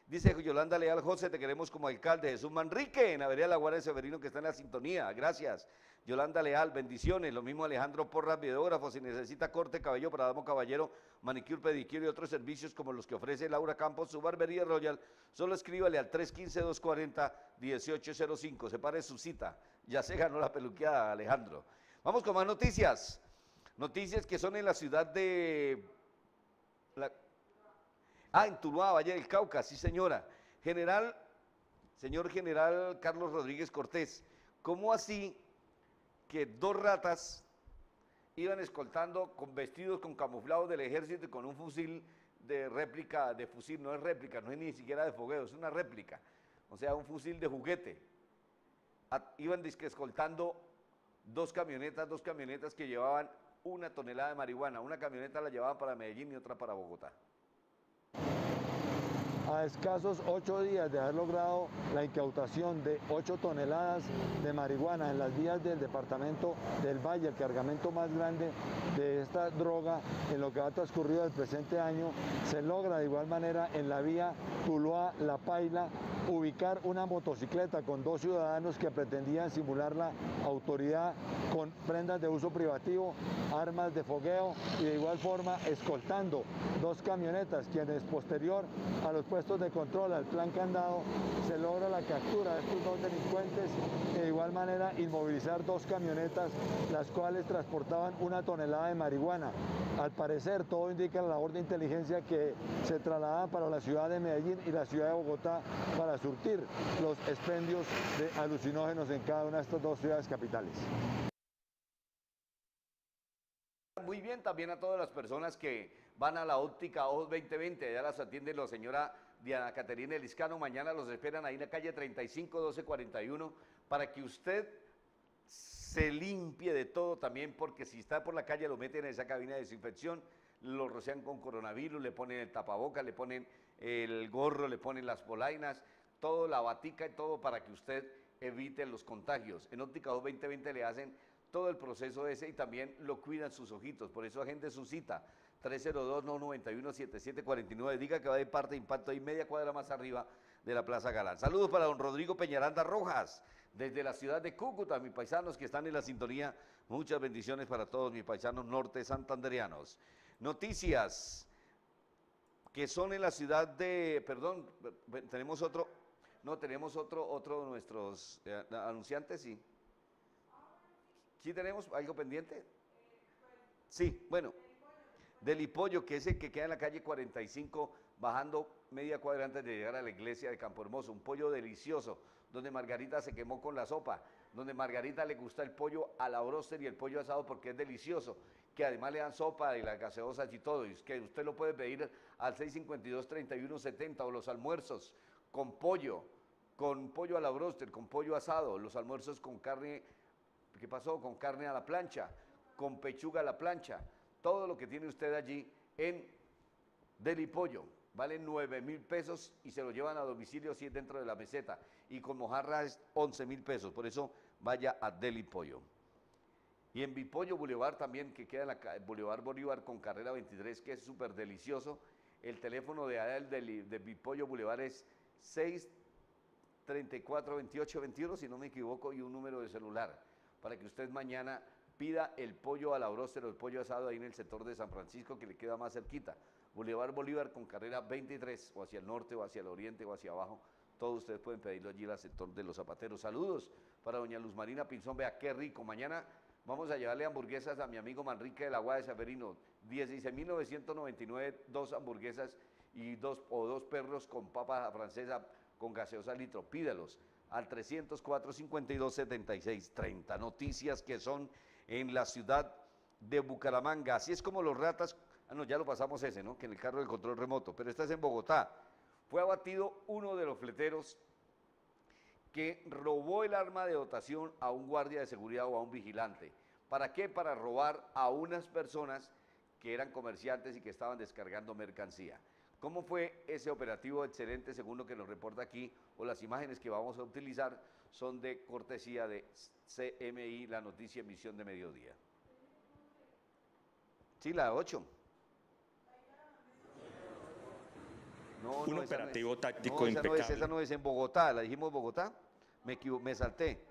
Dice Yolanda Leal, José, te queremos como alcalde. Jesús Manrique, en Avenida La Guardia de Severino, que está en la sintonía. Gracias. Yolanda Leal, bendiciones. Lo mismo Alejandro Porras, videógrafo. Si necesita corte, cabello para damo caballero, manicure, pedicure y otros servicios como los que ofrece Laura Campos, su barbería Royal, solo escríbale al tres uno cinco, dos cuatro cero, uno ocho cero cinco. Separe su cita. Ya se ganó la peluqueada, Alejandro. Vamos con más noticias. Noticias que son en la ciudad de... La... Ah, en Tuluá, Valle del Cauca, sí señora. General, señor general Carlos Rodríguez Cortés, ¿cómo así que dos ratas iban escoltando con vestidos con camuflados del ejército y con un fusil de réplica, de fusil, no es réplica, no es ni siquiera de fogueo, es una réplica, o sea, un fusil de juguete? A, iban disque escoltando dos camionetas, dos camionetas que llevaban una tonelada de marihuana, una camioneta la llevaban para Medellín y otra para Bogotá. A escasos ocho días de haber logrado la incautación de ocho toneladas de marihuana en las vías del departamento del Valle, el cargamento más grande de esta droga en lo que ha transcurrido del presente año, se logra de igual manera en la vía Tuluá-La Paila ubicar una motocicleta con dos ciudadanos que pretendían simular la autoridad con prendas de uso privativo, armas de fogueo y de igual forma escoltando dos camionetas, quienes posterior a los puestos de control al plan candado se logra la captura de estos dos delincuentes y de igual manera inmovilizar dos camionetas las cuales transportaban una tonelada de marihuana. Al parecer todo indica la labor de inteligencia que se trasladaban para la ciudad de Medellín y la ciudad de Bogotá para surtir los expendios de alucinógenos en cada una de estas dos ciudades capitales. Muy bien, también a todas las personas que van a la óptica Ojos veinte veinte, allá las atiende la señora Diana Caterina Eliscano, mañana los esperan ahí en la calle treinta y cinco, doce cuarenta y uno, para que usted se limpie de todo también, porque si está por la calle lo meten en esa cabina de desinfección, lo rocian con coronavirus, le ponen el tapabocas, le ponen el gorro, le ponen las polainas, todo, la batica y todo para que usted evite los contagios. En óptica Ojos veinte veinte le hacen todo el proceso ese y también lo cuidan sus ojitos, por eso agende su cita, tres cero dos, nueve uno, siete siete cuatro nueve, diga que va de parte de impacto ahí media cuadra más arriba de la Plaza Galán. Saludos para don Rodrigo Peñaranda Rojas, desde la ciudad de Cúcuta, mis paisanos que están en la sintonía, muchas bendiciones para todos mis paisanos norte santanderianos. Noticias que son en la ciudad de, perdón, tenemos otro, no, tenemos otro, otro de nuestros eh, anunciantes, sí. ¿Sí tenemos algo pendiente? Sí, bueno, del Hipollo, que es el que queda en la calle cuarenta y cinco, bajando media cuadra antes de llegar a la iglesia de Campo Hermoso, un pollo delicioso, donde Margarita se quemó con la sopa, donde Margarita le gusta el pollo a la bróster y el pollo asado porque es delicioso, que además le dan sopa y las gaseosas y todo, y es que usted lo puede pedir al seis cinco dos, treinta y uno setenta o los almuerzos con pollo, con pollo a la bróster, con pollo asado, los almuerzos con carne. ¿Qué pasó? Con carne a la plancha, con pechuga a la plancha, todo lo que tiene usted allí en Deli Pollo, vale nueve mil pesos y se lo llevan a domicilio si es dentro de la meseta, y con mojarra es once mil pesos, por eso vaya a Deli Pollo. Y en Bipollo Boulevard también, que queda en la Boulevard Bolívar con carrera veintitrés, que es súper delicioso, el teléfono de allá del de Bipollo Boulevard es seis treinta y cuatro, veintiocho veintiuno, si no me equivoco, y un número de celular, para que usted mañana pida el pollo a la bróster o el pollo asado ahí en el sector de San Francisco, que le queda más cerquita. Boulevard Bolívar con carrera veintitrés, o hacia el norte, o hacia el oriente, o hacia abajo. Todos ustedes pueden pedirlo allí al sector de los zapateros. Saludos para doña Luz Marina Pinzón. Vea qué rico. Mañana vamos a llevarle hamburguesas a mi amigo Manrique de la Guada de Severino. dieciséis mil novecientos noventa y nueve, dos hamburguesas y dos, o dos perros con papa francesa con gaseosa al litro. Pídalos al trescientos cuatro, cincuenta y dos, setenta y seis, treinta. Noticias que son en la ciudad de Bucaramanga. Así es como los ratas, ah no, ya lo pasamos ese, ¿no? Que en el carro del control remoto, pero esta es en Bogotá. Fue abatido uno de los fleteros que robó el arma de dotación a un guardia de seguridad o a un vigilante. ¿Para qué? Para robar a unas personas que eran comerciantes y que estaban descargando mercancía. ¿Cómo fue ese operativo? Excelente, según lo que nos reporta aquí, o las imágenes que vamos a utilizar son de cortesía de C M I, la noticia emisión de mediodía. Sí, la ocho. No, un no, esa operativo no es. táctico No, esa no impecable. es, esa no es en Bogotá, la dijimos Bogotá, me, equivo- me salté.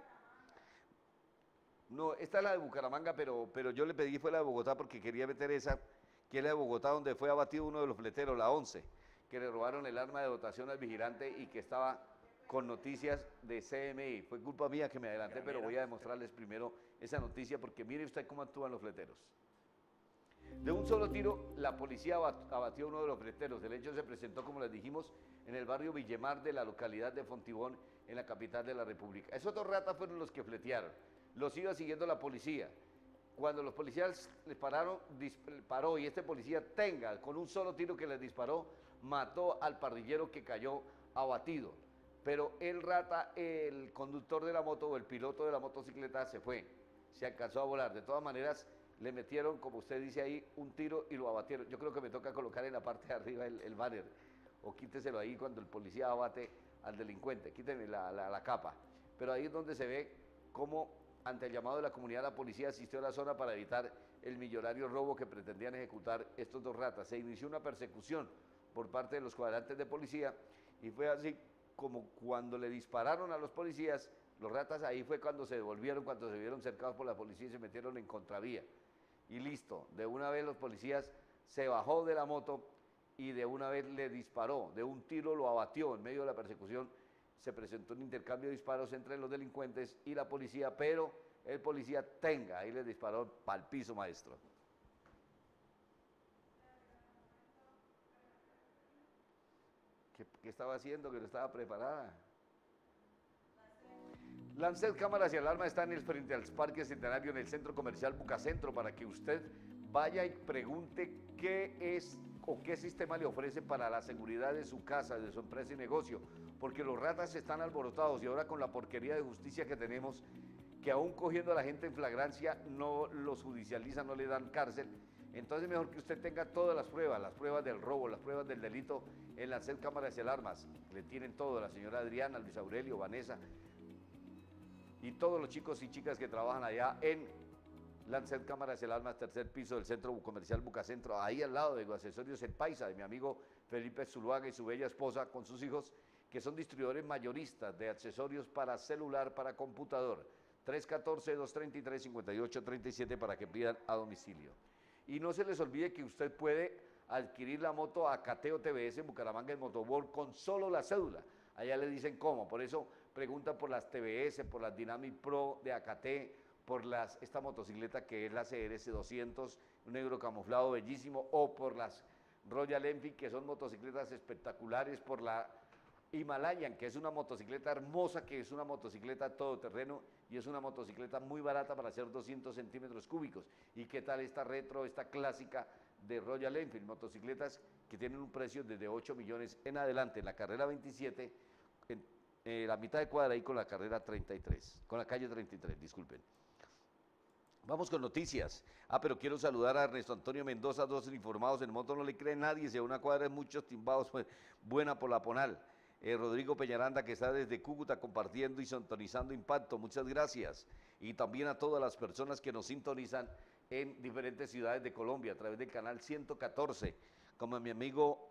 No, esta es la de Bucaramanga, pero, pero yo le pedí fue la de Bogotá porque quería meter esa, que es la de Bogotá, donde fue abatido uno de los fleteros, la once, que le robaron el arma de dotación al vigilante y que estaba con noticias de C M I. Fue culpa mía que me adelanté, pero voy a demostrarles primero esa noticia porque mire usted cómo actúan los fleteros. De un solo tiro, la policía abat- abatió a uno de los fleteros. El hecho se presentó, como les dijimos, en el barrio Villemar de la localidad de Fontibón, en la capital de la República. Esos dos ratas fueron los que fletearon. Los iba siguiendo la policía. Cuando los policías les pararon, disparó y este policía tenga, con un solo tiro que les disparó, mató al parrillero que cayó abatido. Pero el rata, el conductor de la moto o el piloto de la motocicleta se fue, se alcanzó a volar. De todas maneras, le metieron, como usted dice ahí, un tiro y lo abatieron. Yo creo que me toca colocar en la parte de arriba el, el banner, o quíteselo ahí cuando el policía abate al delincuente, quítenle la, la, la capa. Pero ahí es donde se ve cómo, ante el llamado de la comunidad, la policía asistió a la zona para evitar el millonario robo que pretendían ejecutar estos dos ratas. Se inició una persecución por parte de los cuadrantes de policía y fue así como cuando le dispararon a los policías, los ratas ahí fue cuando se devolvieron, cuando se vieron cercados por la policía y se metieron en contravía. Y listo, de una vez los policías se bajó de la moto y de una vez le disparó, de un tiro lo abatió. En medio de la persecución se presentó un intercambio de disparos entre los delincuentes y la policía, pero el policía tenga, ahí le disparó pa'l piso, maestro. ¿Qué, qué estaba haciendo? Que no estaba preparada. Lancet Cámaras y Alarma está en el frente al Parque Centenario en el Centro Comercial Bucacentro para que usted vaya y pregunte qué es o qué sistema le ofrece para la seguridad de su casa, de su empresa y negocio, porque los ratas están alborotados y ahora con la porquería de justicia que tenemos, que aún cogiendo a la gente en flagrancia no los judicializan, no le dan cárcel. Entonces mejor que usted tenga todas las pruebas, las pruebas del robo, las pruebas del delito en Lancet Cámaras y Alarmas. Le tienen todo, la señora Adriana, Luis Aurelio, Vanessa y todos los chicos y chicas que trabajan allá en Lancet Cámaras y Alarmas, tercer piso del Centro Comercial Bucacentro, ahí al lado de Accesorios El Paisa, de mi amigo Felipe Zuluaga y su bella esposa con sus hijos, que son distribuidores mayoristas de accesorios para celular, para computador. tres uno cuatro, dos tres tres, cinco ocho tres siete para que pidan a domicilio. Y no se les olvide que usted puede adquirir la moto Acateo T V S en Bucaramanga en Motoworld con solo la cédula. Allá le dicen cómo, por eso pregunta por las T V S, por las Dynamic Pro de Acate, por las, esta motocicleta que es la C R S doscientos, un negro camuflado bellísimo, o por las Royal Enfield, que son motocicletas espectaculares, por la Himalayan, que es una motocicleta hermosa, que es una motocicleta todoterreno y es una motocicleta muy barata para hacer doscientos centímetros cúbicos. ¿Y qué tal esta retro, esta clásica de Royal Enfield? Motocicletas que tienen un precio desde ocho millones en adelante, en la carrera veintisiete, en eh, la mitad de cuadra ahí con la carrera treinta y tres, con la calle treinta y tres, disculpen. Vamos con noticias. Ah, pero quiero saludar a Ernesto Antonio Mendoza, dos informados en moto, no le cree nadie, si a una cuadra es muchos timbados, pues, buena por la Ponal. Eh, Rodrigo Peñaranda, que está desde Cúcuta compartiendo y sintonizando Impacto, muchas gracias. Y también a todas las personas que nos sintonizan en diferentes ciudades de Colombia a través del canal ciento catorce, como mi amigo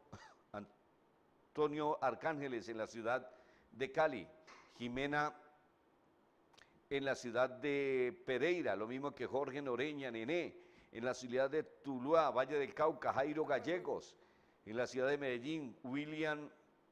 Antonio Arcángeles en la ciudad de Cali, Jimena en la ciudad de Pereira, lo mismo que Jorge Noreña, Nené, en la ciudad de Tuluá, Valle del Cauca, Jairo Gallegos, en la ciudad de Medellín, William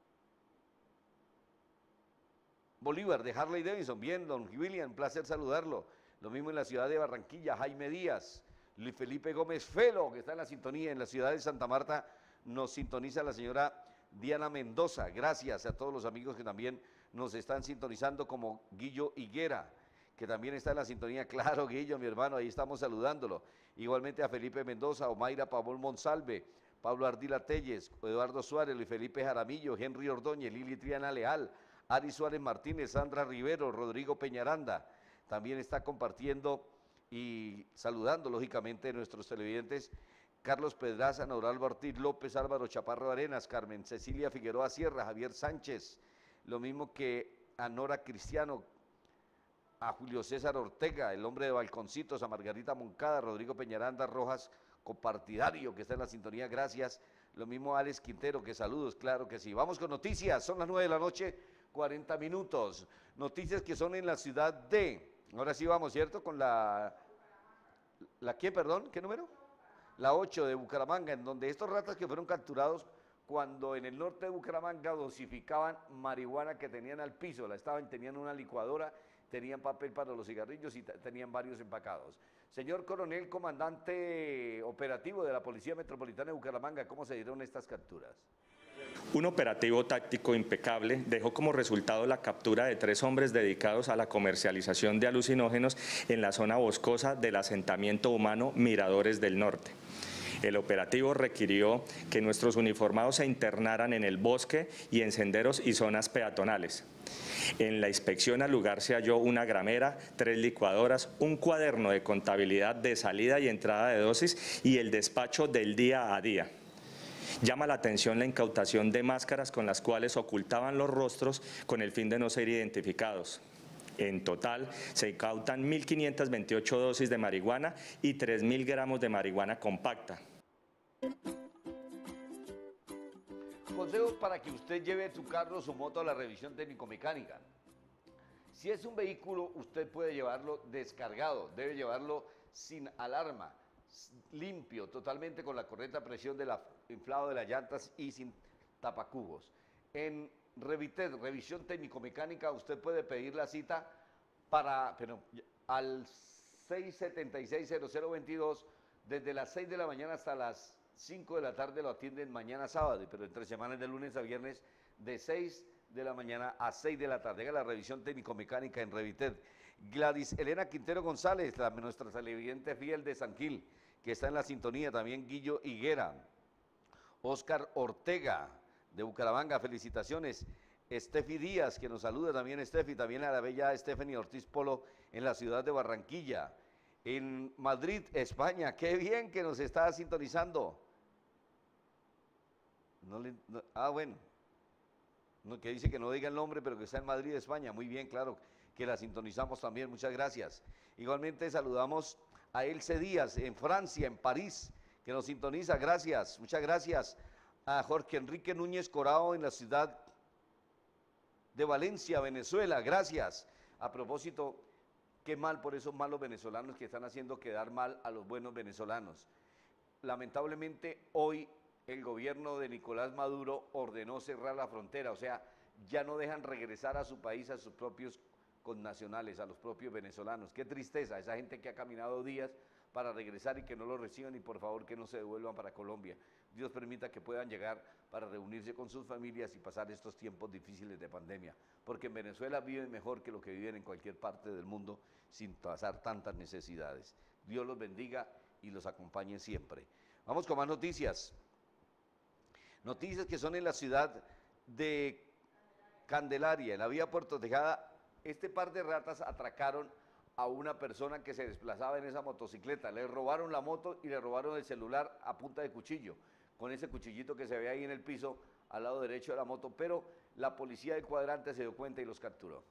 Bolívar de Harley Davidson, bien, don William, placer saludarlo. Lo mismo en la ciudad de Barranquilla, Jaime Díaz, Luis Felipe Gómez Felo, que está en la sintonía, en la ciudad de Santa Marta, nos sintoniza la señora Diana Mendoza. Gracias a todos los amigos que también nos están sintonizando, como Guillo Higuera, que también está en la sintonía. Claro, Guillo, mi hermano, ahí estamos saludándolo. Igualmente a Felipe Mendoza, Omaira Pavón Monsalve, Pablo Ardila Telles, Eduardo Suárez, Luis Felipe Jaramillo, Henry Ordóñez, Lili Triana Leal, Ari Suárez Martínez, Sandra Rivero, Rodrigo Peñaranda. También está compartiendo y saludando, lógicamente, a nuestros televidentes, Carlos Pedraza, Noralba Ortiz López, Álvaro Chaparro Arenas, Carmen Cecilia Figueroa Sierra, Javier Sánchez, lo mismo que a Nora Cristiano, a Julio César Ortega, el hombre de Balconcitos, a Margarita Moncada, Rodrigo Peñaranda Rojas, copartidario que está en la sintonía, gracias Lo mismo Alex Quintero, que saludos, claro que sí. Vamos con noticias, son las nueve de la noche, cuarenta minutos. Noticias que son en la ciudad de, ahora sí vamos, ¿cierto? Con la, ¿la qué, perdón? ¿Qué número? La ocho de Bucaramanga, en donde estos ratas que fueron capturados cuando en el norte de Bucaramanga dosificaban marihuana que tenían al piso, la estaban, tenían una licuadora, tenían papel para los cigarrillos y tenían varios empacados. Señor coronel, comandante operativo de la Policía Metropolitana de Bucaramanga, ¿cómo se dieron estas capturas? Un operativo táctico impecable dejó como resultado la captura de tres hombres dedicados a la comercialización de alucinógenos en la zona boscosa del asentamiento humano Miradores del Norte. El operativo requirió que nuestros uniformados se internaran en el bosque y en senderos y zonas peatonales. En la inspección al lugar se halló una gramera, tres licuadoras, un cuaderno de contabilidad de salida y entrada de dosis y el despacho del día a día. Llama la atención la incautación de máscaras con las cuales ocultaban los rostros con el fin de no ser identificados. En total, se incautan mil quinientas veintiocho dosis de marihuana y tres mil gramos de marihuana compacta. Consejos para que usted lleve su carro o su moto a la revisión técnico-mecánica. Si es un vehículo, usted puede llevarlo descargado, debe llevarlo sin alarma, limpio, totalmente con la correcta presión del inflado de las llantas y sin tapacubos. En Revited, revisión técnico-mecánica, usted puede pedir la cita para, pero, al seis siete seis cero cero veintidós, desde las seis de la mañana hasta las cinco de la tarde, lo atienden mañana sábado, pero entre semanas de lunes a viernes de seis de la mañana a seis de la tarde. Haga la revisión técnico-mecánica en Revited. Gladys Elena Quintero González, la, nuestra televidente fiel de San Gil, que está en la sintonía, también Guillo Higuera, Oscar Ortega, de Bucaramanga, felicitaciones. Estefi Díaz, que nos saluda también, Estefi, también a la bella Stephanie Ortiz Polo en la ciudad de Barranquilla. En Madrid, España, qué bien que nos está sintonizando. No le, no, ah, bueno, no, que dice que no diga el nombre, pero que está en Madrid, España. Muy bien, claro, que la sintonizamos también, muchas gracias. Igualmente saludamos a Elce Díaz en Francia, en París, que nos sintoniza, gracias, muchas gracias. A Jorge Enrique Núñez Corao en la ciudad de Valencia, Venezuela, gracias. A propósito, qué mal por esos malos venezolanos que están haciendo quedar mal a los buenos venezolanos. Lamentablemente hoy el gobierno de Nicolás Maduro ordenó cerrar la frontera, o sea, ya no dejan regresar a su país a sus propios connacionales, a los propios venezolanos. Qué tristeza, esa gente que ha caminado días para regresar y que no lo reciban y por favor que no se devuelvan para Colombia. Dios permita que puedan llegar para reunirse con sus familias y pasar estos tiempos difíciles de pandemia, porque en Venezuela viven mejor que lo que viven en cualquier parte del mundo sin pasar tantas necesidades. Dios los bendiga y los acompañe siempre. Vamos con más noticias. Noticias que son en la ciudad de Candelaria, en la vía Puerto Tejada. Este par de ratas atracaron a una persona que se desplazaba en esa motocicleta. Le robaron la moto y le robaron el celular a punta de cuchillo, con ese cuchillito que se ve ahí en el piso al lado derecho de la moto, pero la policía del cuadrante se dio cuenta y los capturó.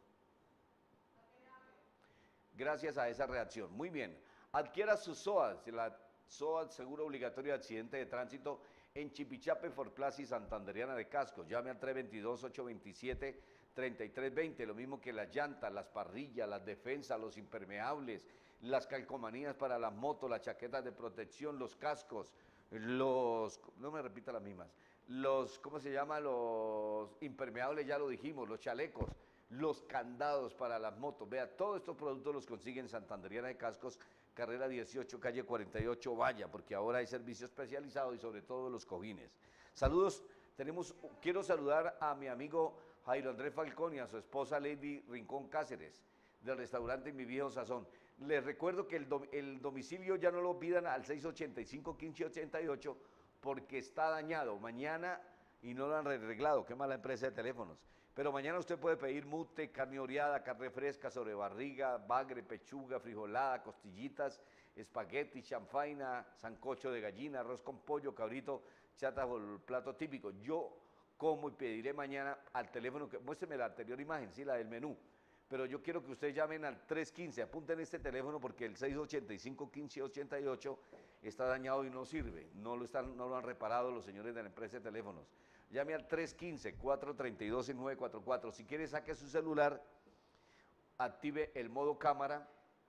Gracias a esa reacción. Muy bien. Adquiera su S O A D, la S O A D, Seguro Obligatorio de Accidente de Tránsito, en Chipichape, Forplaza y Santanderiana de Casco. Llame al tres veintidós, ocho veintisiete, treinta y tres veinte, lo mismo que las llantas, las parrillas, las defensas, los impermeables, las calcomanías para las motos, las chaquetas de protección, los cascos, los, no me repita las mismas, los, ¿cómo se llama? Los impermeables, ya lo dijimos, los chalecos, los candados para las motos. Vea, todos estos productos los consiguen en Santanderiana de Cascos, carrera dieciocho, calle cuarenta y ocho, vaya, porque ahora hay servicio especializado y sobre todo los cojines. Saludos, tenemos, quiero saludar a mi amigo Jairo Andrés Falcón y a su esposa Lady Rincón Cáceres, del restaurante Mi Viejo Sazón. Les recuerdo que el, dom, el domicilio ya no lo pidan al seis ochenta y cinco, quince ochenta y ocho porque está dañado. Mañana, y no lo han arreglado, qué mala empresa de teléfonos. Pero mañana usted puede pedir mute, carne oreada, carne fresca, sobrebarriga, bagre, pechuga, frijolada, costillitas, espagueti, chanfaina, sancocho de gallina, arroz con pollo, cabrito, chata o el plato típico. Yo como y pediré mañana al teléfono, que muéstreme la anterior imagen, sí, la del menú. pero yo quiero que ustedes llamen al tres quince, apunten este teléfono porque el seis ochenta y cinco, quince ochenta y ocho está dañado y no sirve, no lo, están, no lo han reparado los señores de la empresa de teléfonos. Llame al tres quince, cuatro treinta y dos, nueve cuarenta y cuatro, si quiere saque su celular, active el modo cámara,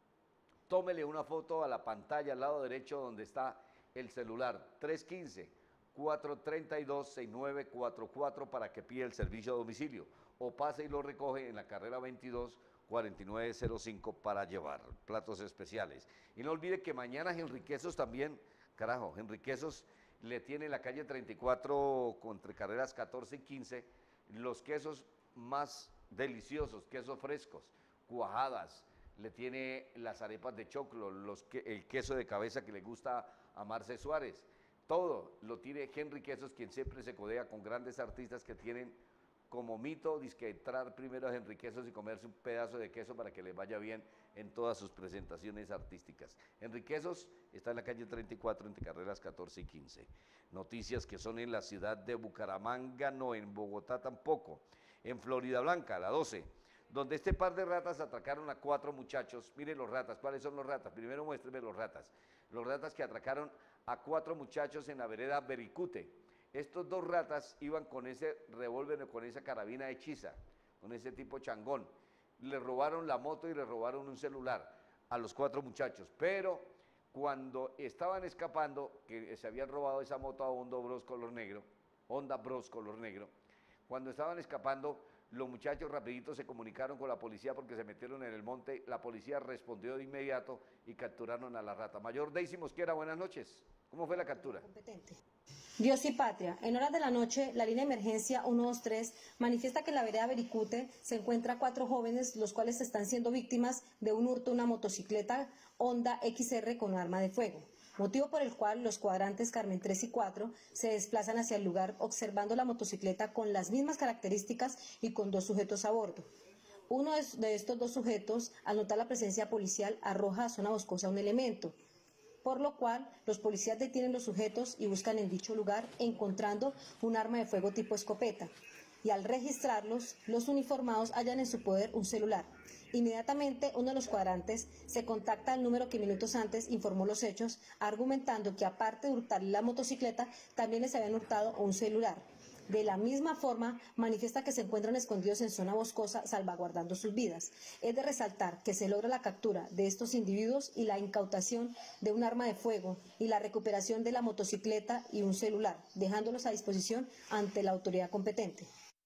tómele una foto a la pantalla al lado derecho donde está el celular, tres quince, cuatro treinta y dos, sesenta y nueve cuarenta y cuatro para que pida el servicio a domicilio o pase y lo recoge en la carrera veintidós, cuarenta y nueve cero cinco para llevar platos especiales. Y no olvide que mañana Henriquesos también, carajo, Henriquesos le tiene en la calle treinta y cuatro entre carreras catorce y quince los quesos más deliciosos, quesos frescos, cuajadas, le tiene las arepas de choclo, los que, el queso de cabeza que le gusta a Marce Suárez, todo lo tiene Henry Quesos, quien siempre se codea con grandes artistas que tienen como mito dizque entrar primero a Henry Quesos y comerse un pedazo de queso para que les vaya bien en todas sus presentaciones artísticas. Henry Quesos está en la calle treinta y cuatro entre carreras catorce y quince. Noticias que son en la ciudad de Bucaramanga, no en Bogotá tampoco. En Florida Blanca, la doce, donde este par de ratas atracaron a cuatro muchachos. Miren los ratas, ¿cuáles son los ratas? Primero muéstrenme los ratas. Los ratas que atracaron a cuatro muchachos en la vereda Bericute. Estos dos ratas iban con ese revólver, con esa carabina hechiza, con ese tipo changón. Le robaron la moto y le robaron un celular a los cuatro muchachos. Pero cuando estaban escapando, que se habían robado esa moto a Honda Bros color negro, Honda Bros color negro, cuando estaban escapando, los muchachos rapidito se comunicaron con la policía porque se metieron en el monte. La policía respondió de inmediato y capturaron a la rata. Mayor Daisy Mosquera, buenas noches. ¿Cómo fue la captura? Competente. Dios y Patria. En horas de la noche, la línea de emergencia ciento veintitrés manifiesta que en la vereda Bericute se encuentran cuatro jóvenes, los cuales están siendo víctimas de un hurto de una motocicleta Honda X R con arma de fuego, motivo por el cual los cuadrantes Carmen tres y cuatro se desplazan hacia el lugar observando la motocicleta con las mismas características y con dos sujetos a bordo. Uno de estos dos sujetos, al notar la presencia policial, arroja a zona boscosa un elemento, por lo cual los policías detienen los sujetos y buscan en dicho lugar encontrando un arma de fuego tipo escopeta. Y al registrarlos, los uniformados hallan en su poder un celular. Inmediatamente uno de los cuadrantes se contacta al número que minutos antes informó los hechos, argumentando que aparte de hurtarle la motocicleta, también les habían hurtado un celular. De la misma forma, manifiesta que se encuentran escondidos en zona boscosa salvaguardando sus vidas. Es de resaltar que se logra la captura de estos individuos y la incautación de un arma de fuego y la recuperación de la motocicleta y un celular, dejándolos a disposición ante la autoridad competente.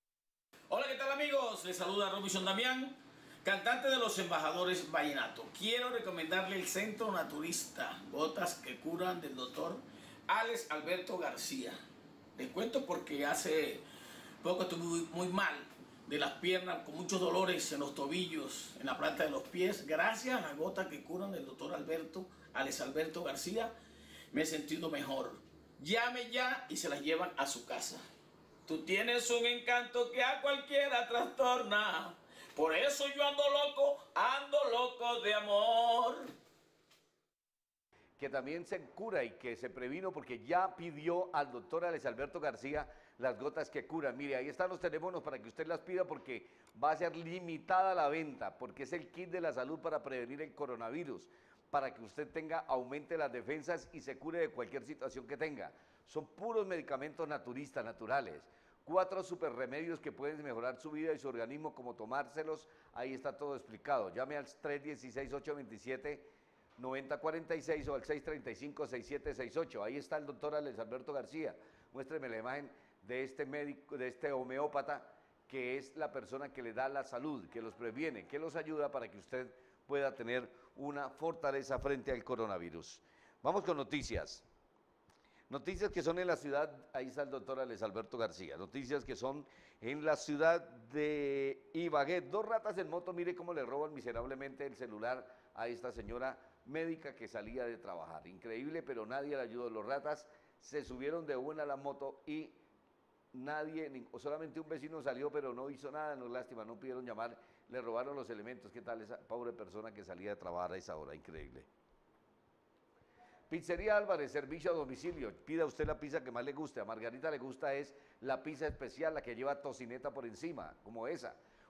Hola, ¿qué tal amigos? Les saluda Robinson Damián, cantante de Los Embajadores Vallenato. Quiero recomendarle el Centro Naturista Gotas que Curan del doctor Alex Alberto García. Les cuento porque hace poco estuve muy, muy mal de las piernas, con muchos dolores en los tobillos, en la planta de los pies. Gracias a las gotas que curan del doctor Alberto, Alex Alberto García, me he sentido mejor. Llame ya y se las llevan a su casa. Tú tienes un encanto que a cualquiera trastorna. Por eso yo ando loco, ando loco de amor. Que también se cura y que se previno porque ya pidió al doctor Alex Alberto García las gotas que curan. Mire, ahí están los teléfonos para que usted las pida porque va a ser limitada la venta, porque es el kit de la salud para prevenir el coronavirus, para que usted tenga, aumente las defensas y se cure de cualquier situación que tenga. Son puros medicamentos naturistas, naturales. Cuatro super remedios que pueden mejorar su vida y su organismo, como tomárselos, ahí está todo explicado. Llame al tres uno seis, ocho dos siete, nueve cero cuatro seis o al seis tres cinco, seis siete seis ocho. Ahí está el doctor Alex Alberto García. Muéstreme la imagen de este médico, de este homeópata, que es la persona que le da la salud, que los previene, que los ayuda para que usted pueda tener una fortaleza frente al coronavirus. Vamos con noticias. Noticias que son en la ciudad, ahí está el doctor Alex Alberto García. Noticias que son en la ciudad de Ibagué. Dos ratas en moto, mire cómo le roban miserablemente el celular a esta señora médica que salía de trabajar. Increíble, pero nadie le ayudó. Los ratas se subieron de una a la moto y nadie, ni, o solamente un vecino salió, pero no hizo nada, no lástima, no pudieron llamar, le robaron los elementos. ¿Qué tal esa pobre persona que salía de trabajar a esa hora? Increíble. Pizzería Álvarez, servicio a domicilio. Pida usted la pizza que más le guste. A Margarita le gusta es la pizza especial, la que lleva tocineta por encima, como esa.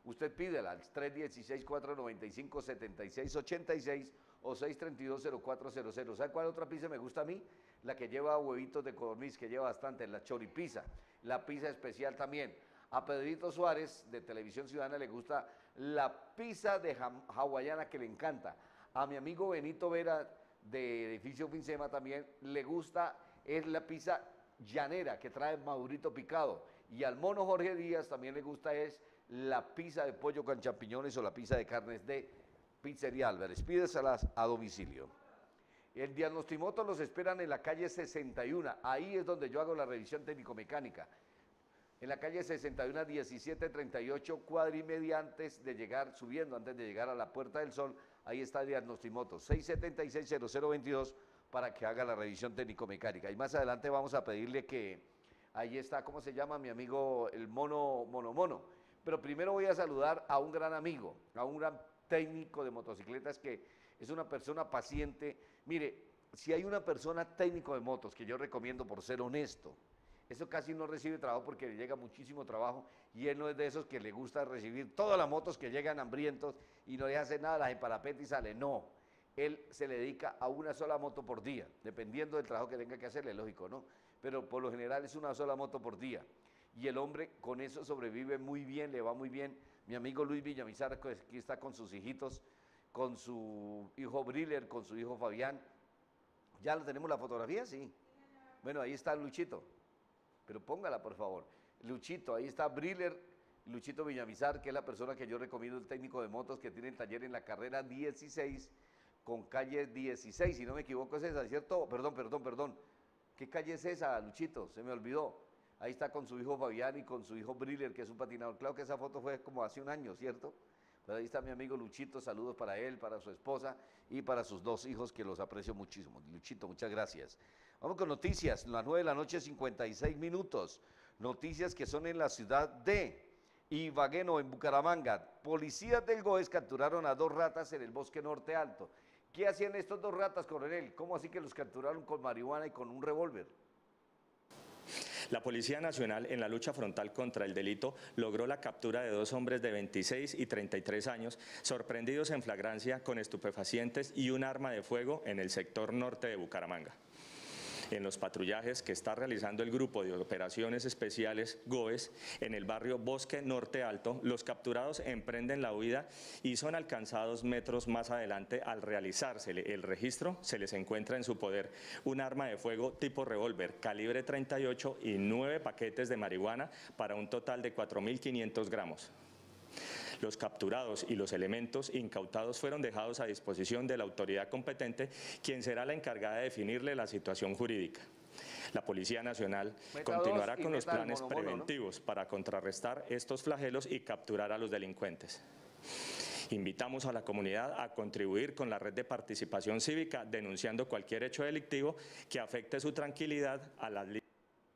Usted pídela al tres uno seis, cuatro nueve cinco, siete seis ocho seis o seis tres dos, cero cuatro cero cero. ¿Sabe cuál otra pizza me gusta a mí? La que lleva huevitos de codorniz, que lleva bastante, la choripizza, la pizza especial también. A Pedrito Suárez, de Televisión Ciudadana, le gusta la pizza de hawaiana, que le encanta. A mi amigo Benito Vera, de Edificio Finsema, también le gusta, es la pizza llanera, que trae madurito picado. Y al mono Jorge Díaz también le gusta es la pizza de pollo con champiñones o la pizza de carnes de Pizzería Álvarez. Pídeselas a domicilio. El Diagnostimoto los esperan en la calle sesenta y uno. Ahí es donde yo hago la revisión técnico-mecánica. En la calle sesenta y uno, diecisiete treinta y ocho, cuadra y media antes de llegar, subiendo antes de llegar a la Puerta del Sol, ahí está Diagnostimoto, seis siete seis, cero cero dos dos, para que haga la revisión técnico-mecánica. Y más adelante vamos a pedirle que, ahí está, ¿cómo se llama mi amigo? El mono, mono, mono. Pero primero voy a saludar a un gran amigo, a un gran técnico de motocicletas que es una persona paciente. Mire, si hay una persona técnico de motos que yo recomiendo por ser honesto, eso casi no recibe trabajo porque le llega muchísimo trabajo y él no es de esos que le gusta recibir todas las motos que llegan hambrientos y no le hace nada, las emparapeta y sale. No, él se le dedica a una sola moto por día, dependiendo del trabajo que tenga que hacerle, lógico, ¿no? Pero por lo general es una sola moto por día. Y el hombre con eso sobrevive muy bien, le va muy bien. Mi amigo Luis Villamizar, que aquí está con sus hijitos, con su hijo Briller, con su hijo Fabián. ¿Ya tenemos la fotografía? Sí. Bueno, ahí está Luchito. Pero póngala, por favor. Luchito, ahí está Briller, Luchito Villamizar, que es la persona que yo recomiendo, el técnico de motos que tiene el taller en la carrera dieciséis, con calle dieciséis, si no me equivoco es esa, ¿cierto? Perdón, perdón, perdón. ¿Qué calle es esa, Luchito? Se me olvidó. Ahí está con su hijo Fabián y con su hijo Briller, que es un patinador. Claro que esa foto fue como hace un año, ¿cierto? Pero ahí está mi amigo Luchito, saludos para él, para su esposa y para sus dos hijos, que los aprecio muchísimo. Luchito, muchas gracias. Vamos con noticias, las nueve de la noche, cincuenta y seis minutos. Noticias que son en la ciudad de Ibagueno, en Bucaramanga. Policías del GOES capturaron a dos ratas en el Bosque Norte Alto. ¿Qué hacían estos dos ratas, coronel? ¿Cómo así que los capturaron con marihuana y con un revólver? La Policía Nacional, en la lucha frontal contra el delito, logró la captura de dos hombres de veintiséis y treinta y tres años, sorprendidos en flagrancia con estupefacientes y un arma de fuego en el sector norte de Bucaramanga. En los patrullajes que está realizando el Grupo de Operaciones Especiales GOES en el barrio Bosque Norte Alto, los capturados emprenden la huida y son alcanzados metros más adelante. Al realizársele el registro, se les encuentra en su poder un arma de fuego tipo revólver calibre treinta y ocho y nueve paquetes de marihuana para un total de cuatro mil quinientos gramos. Los capturados y los elementos incautados fueron dejados a disposición de la autoridad competente, quien será la encargada de definirle la situación jurídica. La Policía Nacional continuará con los planes preventivos para contrarrestar estos flagelos y capturar a los delincuentes. Invitamos a la comunidad a contribuir con la red de participación cívica, denunciando cualquier hecho delictivo que afecte su tranquilidad a las libertades.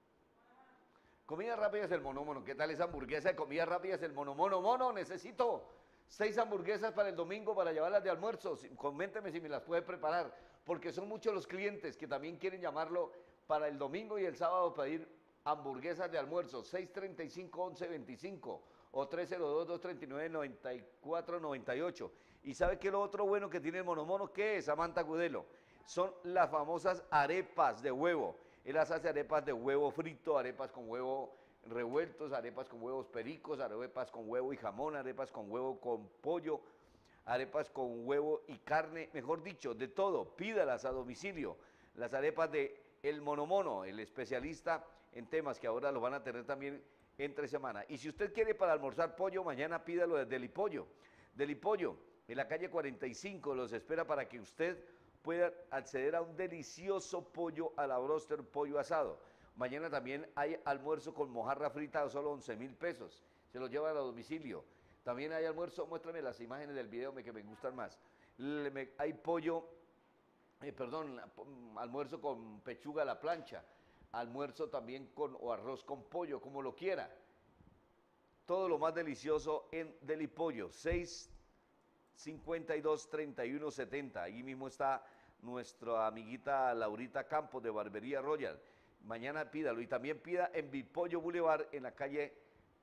Comida rápida es el mono mono. ¿Qué tal esa hamburguesa de comida rápida es el mono mono? Mono, necesito seis hamburguesas para el domingo para llevarlas de almuerzo. Coménteme si me las puede preparar, porque son muchos los clientes que también quieren llamarlo para el domingo y el sábado pedir hamburguesas de almuerzo. seis treinta y cinco, once veinticinco o tres cero dos, dos treinta y nueve, noventa y cuatro noventa y ocho. ¿Y sabe qué es lo otro bueno que tiene el mono mono? ¿Qué es, Samantha Gudelo? Son las famosas arepas de huevo. Él las hace arepas de huevo frito, arepas con huevo revueltos, arepas con huevos pericos, arepas con huevo y jamón, arepas con huevo con pollo, arepas con huevo y carne, mejor dicho, de todo. Pídalas a domicilio. Las arepas de El Mono Mono, el especialista en temas que ahora lo van a tener también entre semana. Y si usted quiere para almorzar pollo, mañana pídalo de Delipollo. Delipollo, en la calle cuarenta y cinco, los espera para que usted pueda acceder a un delicioso pollo a la broster, pollo asado. Mañana también hay almuerzo con mojarra frita a solo once mil pesos. Se lo llevan a domicilio. También hay almuerzo, muéstrame las imágenes del video que me gustan más. Le, me, hay pollo, eh, perdón, almuerzo con pechuga a la plancha. Almuerzo también con o arroz con pollo, como lo quiera. Todo lo más delicioso en Delipollo, seis cincuenta y dos, treinta y uno setenta. Ahí mismo está nuestra amiguita Laurita Campos de Barbería Royal. Mañana pídalo y también pida en Bipollo Boulevard en la calle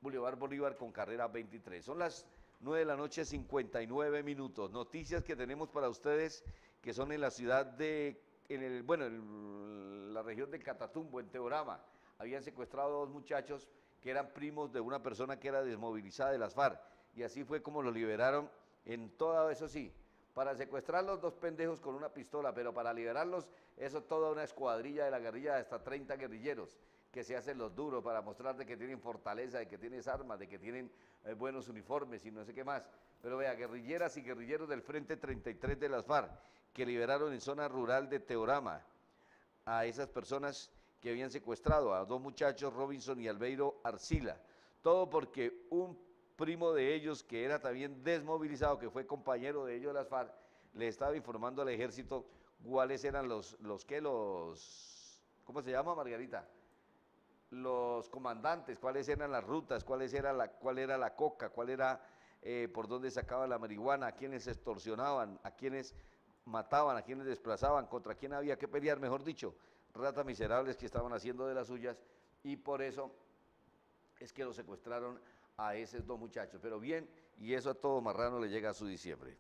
Boulevard Bolívar con carrera veintitrés. Son las nueve de la noche, cincuenta y nueve minutos. Noticias que tenemos para ustedes que son en la ciudad de, en el, bueno, en la región de Catatumbo, en Teorama. Habían secuestrado a dos muchachos que eran primos de una persona que era desmovilizada de las FARC. Y así fue como los liberaron en todo eso sí. Para secuestrarlos dos pendejos con una pistola, pero para liberarlos, eso toda una escuadrilla de la guerrilla de hasta treinta guerrilleros que se hacen los duros para mostrar de que tienen fortaleza, de que tienes armas, de que tienen eh, buenos uniformes y no sé qué más. Pero vea, guerrilleras y guerrilleros del Frente treinta y tres de las FARC que liberaron en zona rural de Teorama a esas personas que habían secuestrado a dos muchachos, Robinson y Albeiro Arcila. Todo porque un primo de ellos, que era también desmovilizado, que fue compañero de ellos de las FARC, le estaba informando al ejército cuáles eran los, los que los, ¿cómo se llama, Margarita? Los comandantes, cuáles eran las rutas, cuáles era la, cuál era la coca, cuál era, eh, por dónde sacaban la marihuana, a quienes extorsionaban, a quienes mataban, a quienes desplazaban, contra quién había que pelear, mejor dicho, ratas miserables que estaban haciendo de las suyas, y por eso es que los secuestraron a esos dos muchachos. Pero bien, y eso a todo marrano le llega a su diciembre.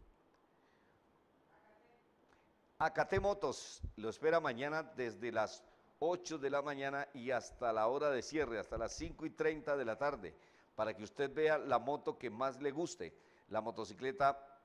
Acate Motos lo espera mañana desde las ocho de la mañana y hasta la hora de cierre, hasta las cinco y treinta de la tarde, para que usted vea la moto que más le guste, la motocicleta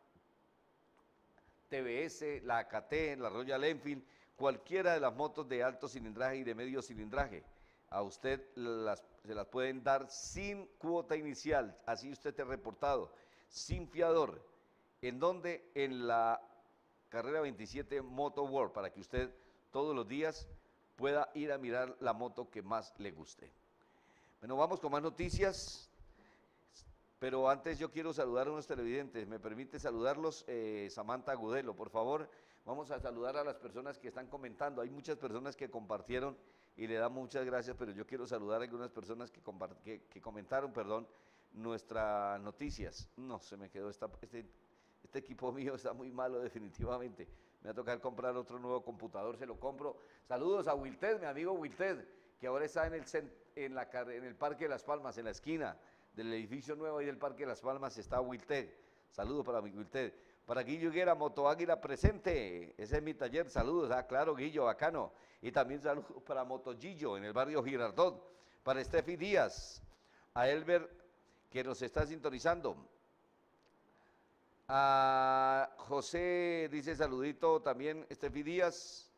T V S, la A K T, la Royal Enfield, cualquiera de las motos de alto cilindraje y de medio cilindraje. A usted las, se las pueden dar sin cuota inicial, así usted esté reportado, sin fiador. ¿En dónde? En la carrera veintisiete Moto World, para que usted todos los días pueda ir a mirar la moto que más le guste. Bueno, vamos con más noticias, pero antes yo quiero saludar a unos televidentes. ¿Me permite saludarlos? Eh, Samantha Agudelo, por favor. Vamos a saludar a las personas que están comentando. Hay muchas personas que compartieron y le damos muchas gracias, pero yo quiero saludar a algunas personas que, que, que comentaron, perdón, nuestras noticias. No, se me quedó esta, este, este equipo mío está muy malo definitivamente. Me va a tocar comprar otro nuevo computador, se lo compro. Saludos a Wilted, mi amigo Wilted, que ahora está en el, en, la, en el Parque de las Palmas, en la esquina del edificio nuevo ahí del Parque de las Palmas está Wilted. Saludos para mi Wilted. Para Guillo Higuera, Moto Águila presente, ese es mi taller, saludos, ah, claro, Guillo, bacano. Y también saludos para Moto Gillo, en el barrio Girardot. Para Steffi Díaz, a Elber, que nos está sintonizando. A José, dice saludito también, Steffi Díaz.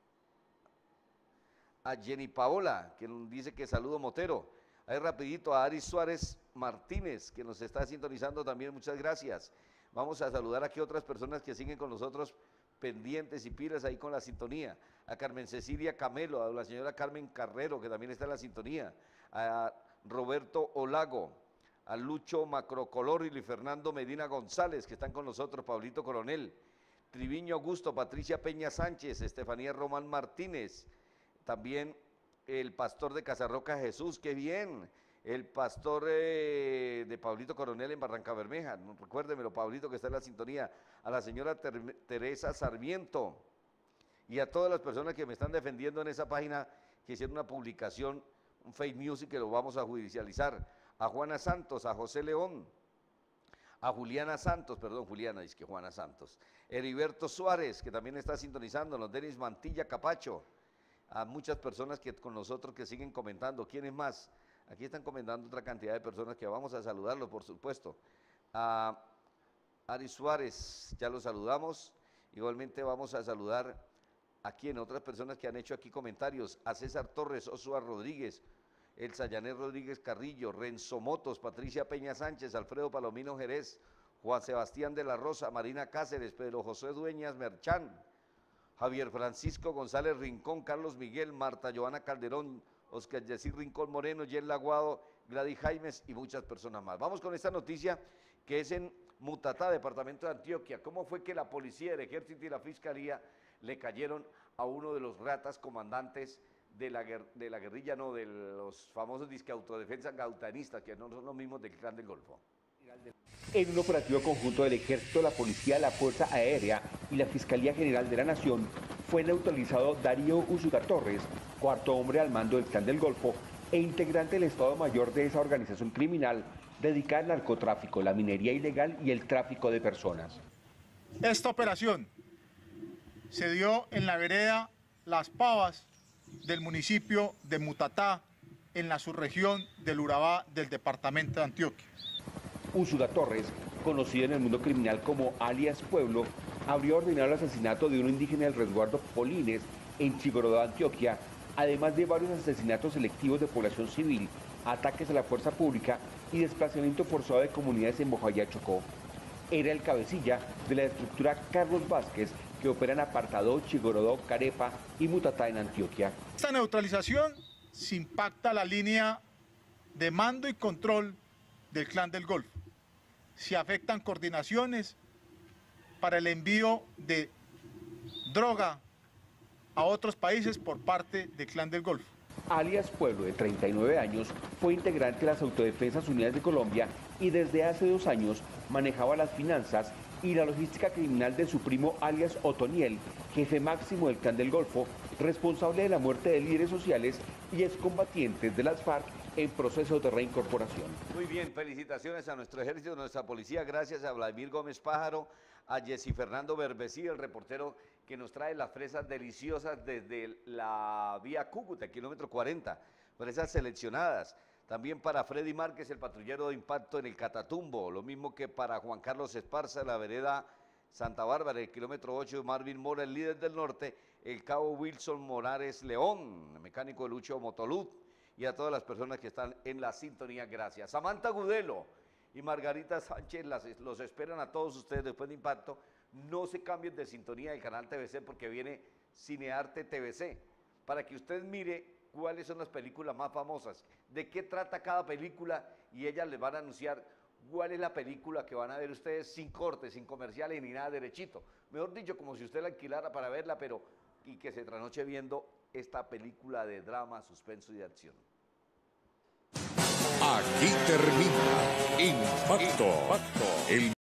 A Jenny Paola, que nos dice que saludo motero. Ahí rapidito a Ari Suárez Martínez, que nos está sintonizando también, muchas gracias. Vamos a saludar aquí a otras personas que siguen con nosotros pendientes y pilas ahí con la sintonía. A Carmen Cecilia Camelo, a la señora Carmen Carrero, que también está en la sintonía. A Roberto Olago, a Lucho Macrocolor y Fernando Medina González, que están con nosotros, Pablito Coronel. Triviño Augusto, Patricia Peña Sánchez, Estefanía Román Martínez. También el pastor de Casarroca Jesús, qué bien. El pastor eh, de Pablito Coronel en Barranca Bermeja, recuérdemelo, Pablito, que está en la sintonía, a la señora Ter Teresa Sarmiento y a todas las personas que me están defendiendo en esa página, que hicieron una publicación, un fake news y que lo vamos a judicializar, a Juana Santos, a José León, a Juliana Santos, perdón, Juliana, dice que Juana Santos, Heriberto Suárez, que también está sintonizándonos, Denis Mantilla Capacho, a muchas personas que con nosotros que siguen comentando. ¿Quiénes más? Aquí están comentando otra cantidad de personas que vamos a saludarlos, por supuesto. A Ari Suárez, ya lo saludamos. Igualmente vamos a saludar a quien, otras personas que han hecho aquí comentarios. A César Torres, Osua Rodríguez, el Sayané Rodríguez Carrillo, Renzo Motos, Patricia Peña Sánchez, Alfredo Palomino Jerez, Juan Sebastián de la Rosa, Marina Cáceres, Pedro José Dueñas Merchán, Javier Francisco González Rincón, Carlos Miguel, Marta Joana Calderón, Oscar Yacir Rincón Moreno, Jen Laguado, Gladys Jaimes y muchas personas más. Vamos con esta noticia que es en Mutatá, departamento de Antioquia. ¿Cómo fue que la policía, el ejército y la fiscalía le cayeron a uno de los ratas comandantes de la, de la guerrilla, no, de los famosos disque autodefensa gautanistas, que no son los mismos del Clan del Golfo? En un operativo conjunto del Ejército, la Policía, la Fuerza Aérea y la Fiscalía General de la Nación, fue neutralizado Darío Usuga Torres, cuarto hombre al mando del Clan del Golfo, e integrante del Estado Mayor de esa organización criminal dedicada al narcotráfico, la minería ilegal y el tráfico de personas. Esta operación se dio en la vereda Las Pavas del municipio de Mutatá, en la subregión del Urabá del departamento de Antioquia. Úsuga Torres, conocido en el mundo criminal como alias Pueblo, habría ordenado el asesinato de un indígena del resguardo Polines en Chigorodó, Antioquia, además de varios asesinatos selectivos de población civil, ataques a la fuerza pública y desplazamiento forzado de comunidades en Bojayá, Chocó. Era el cabecilla de la estructura Carlos Vázquez, que opera en Apartadó, Chigorodó, Carepa y Mutatá en Antioquia. Esta neutralización se impacta la línea de mando y control del Clan del Golfo. Se afectan coordinaciones para el envío de droga a otros países por parte del Clan del Golfo. Alias Pueblo, de treinta y nueve años, fue integrante de las Autodefensas Unidas de Colombia y desde hace dos años manejaba las finanzas y la logística criminal de su primo alias Otoniel, jefe máximo del Clan del Golfo, responsable de la muerte de líderes sociales y excombatientes de las FARC en proceso de reincorporación. Muy bien, felicitaciones a nuestro ejército, a nuestra policía, gracias a Vladimir Gómez Pájaro, a Jessy Fernando Berbesí, el reportero que nos trae las fresas deliciosas desde la vía Cúcuta, kilómetro cuarenta, fresas seleccionadas. También para Freddy Márquez, el patrullero de impacto en el Catatumbo, lo mismo que para Juan Carlos Esparza, la vereda Santa Bárbara, el kilómetro ocho, Marvin Mora, el líder del norte, el cabo Wilson Morales León, mecánico de Lucho Motolud, y a todas las personas que están en la sintonía, gracias. Samantha Gudelo y Margarita Sánchez las, los esperan a todos ustedes después de Impacto. No se cambien de sintonía del canal T V C porque viene Cinearte T V C, para que usted mire cuáles son las películas más famosas, de qué trata cada película, y ellas les van a anunciar cuál es la película que van a ver ustedes sin cortes, sin comerciales ni nada, derechito. Mejor dicho, como si usted la alquilara para verla, pero y que se trasnoche viendo esta película de drama, suspenso y de acción. Aquí termina Impacto, Impacto. El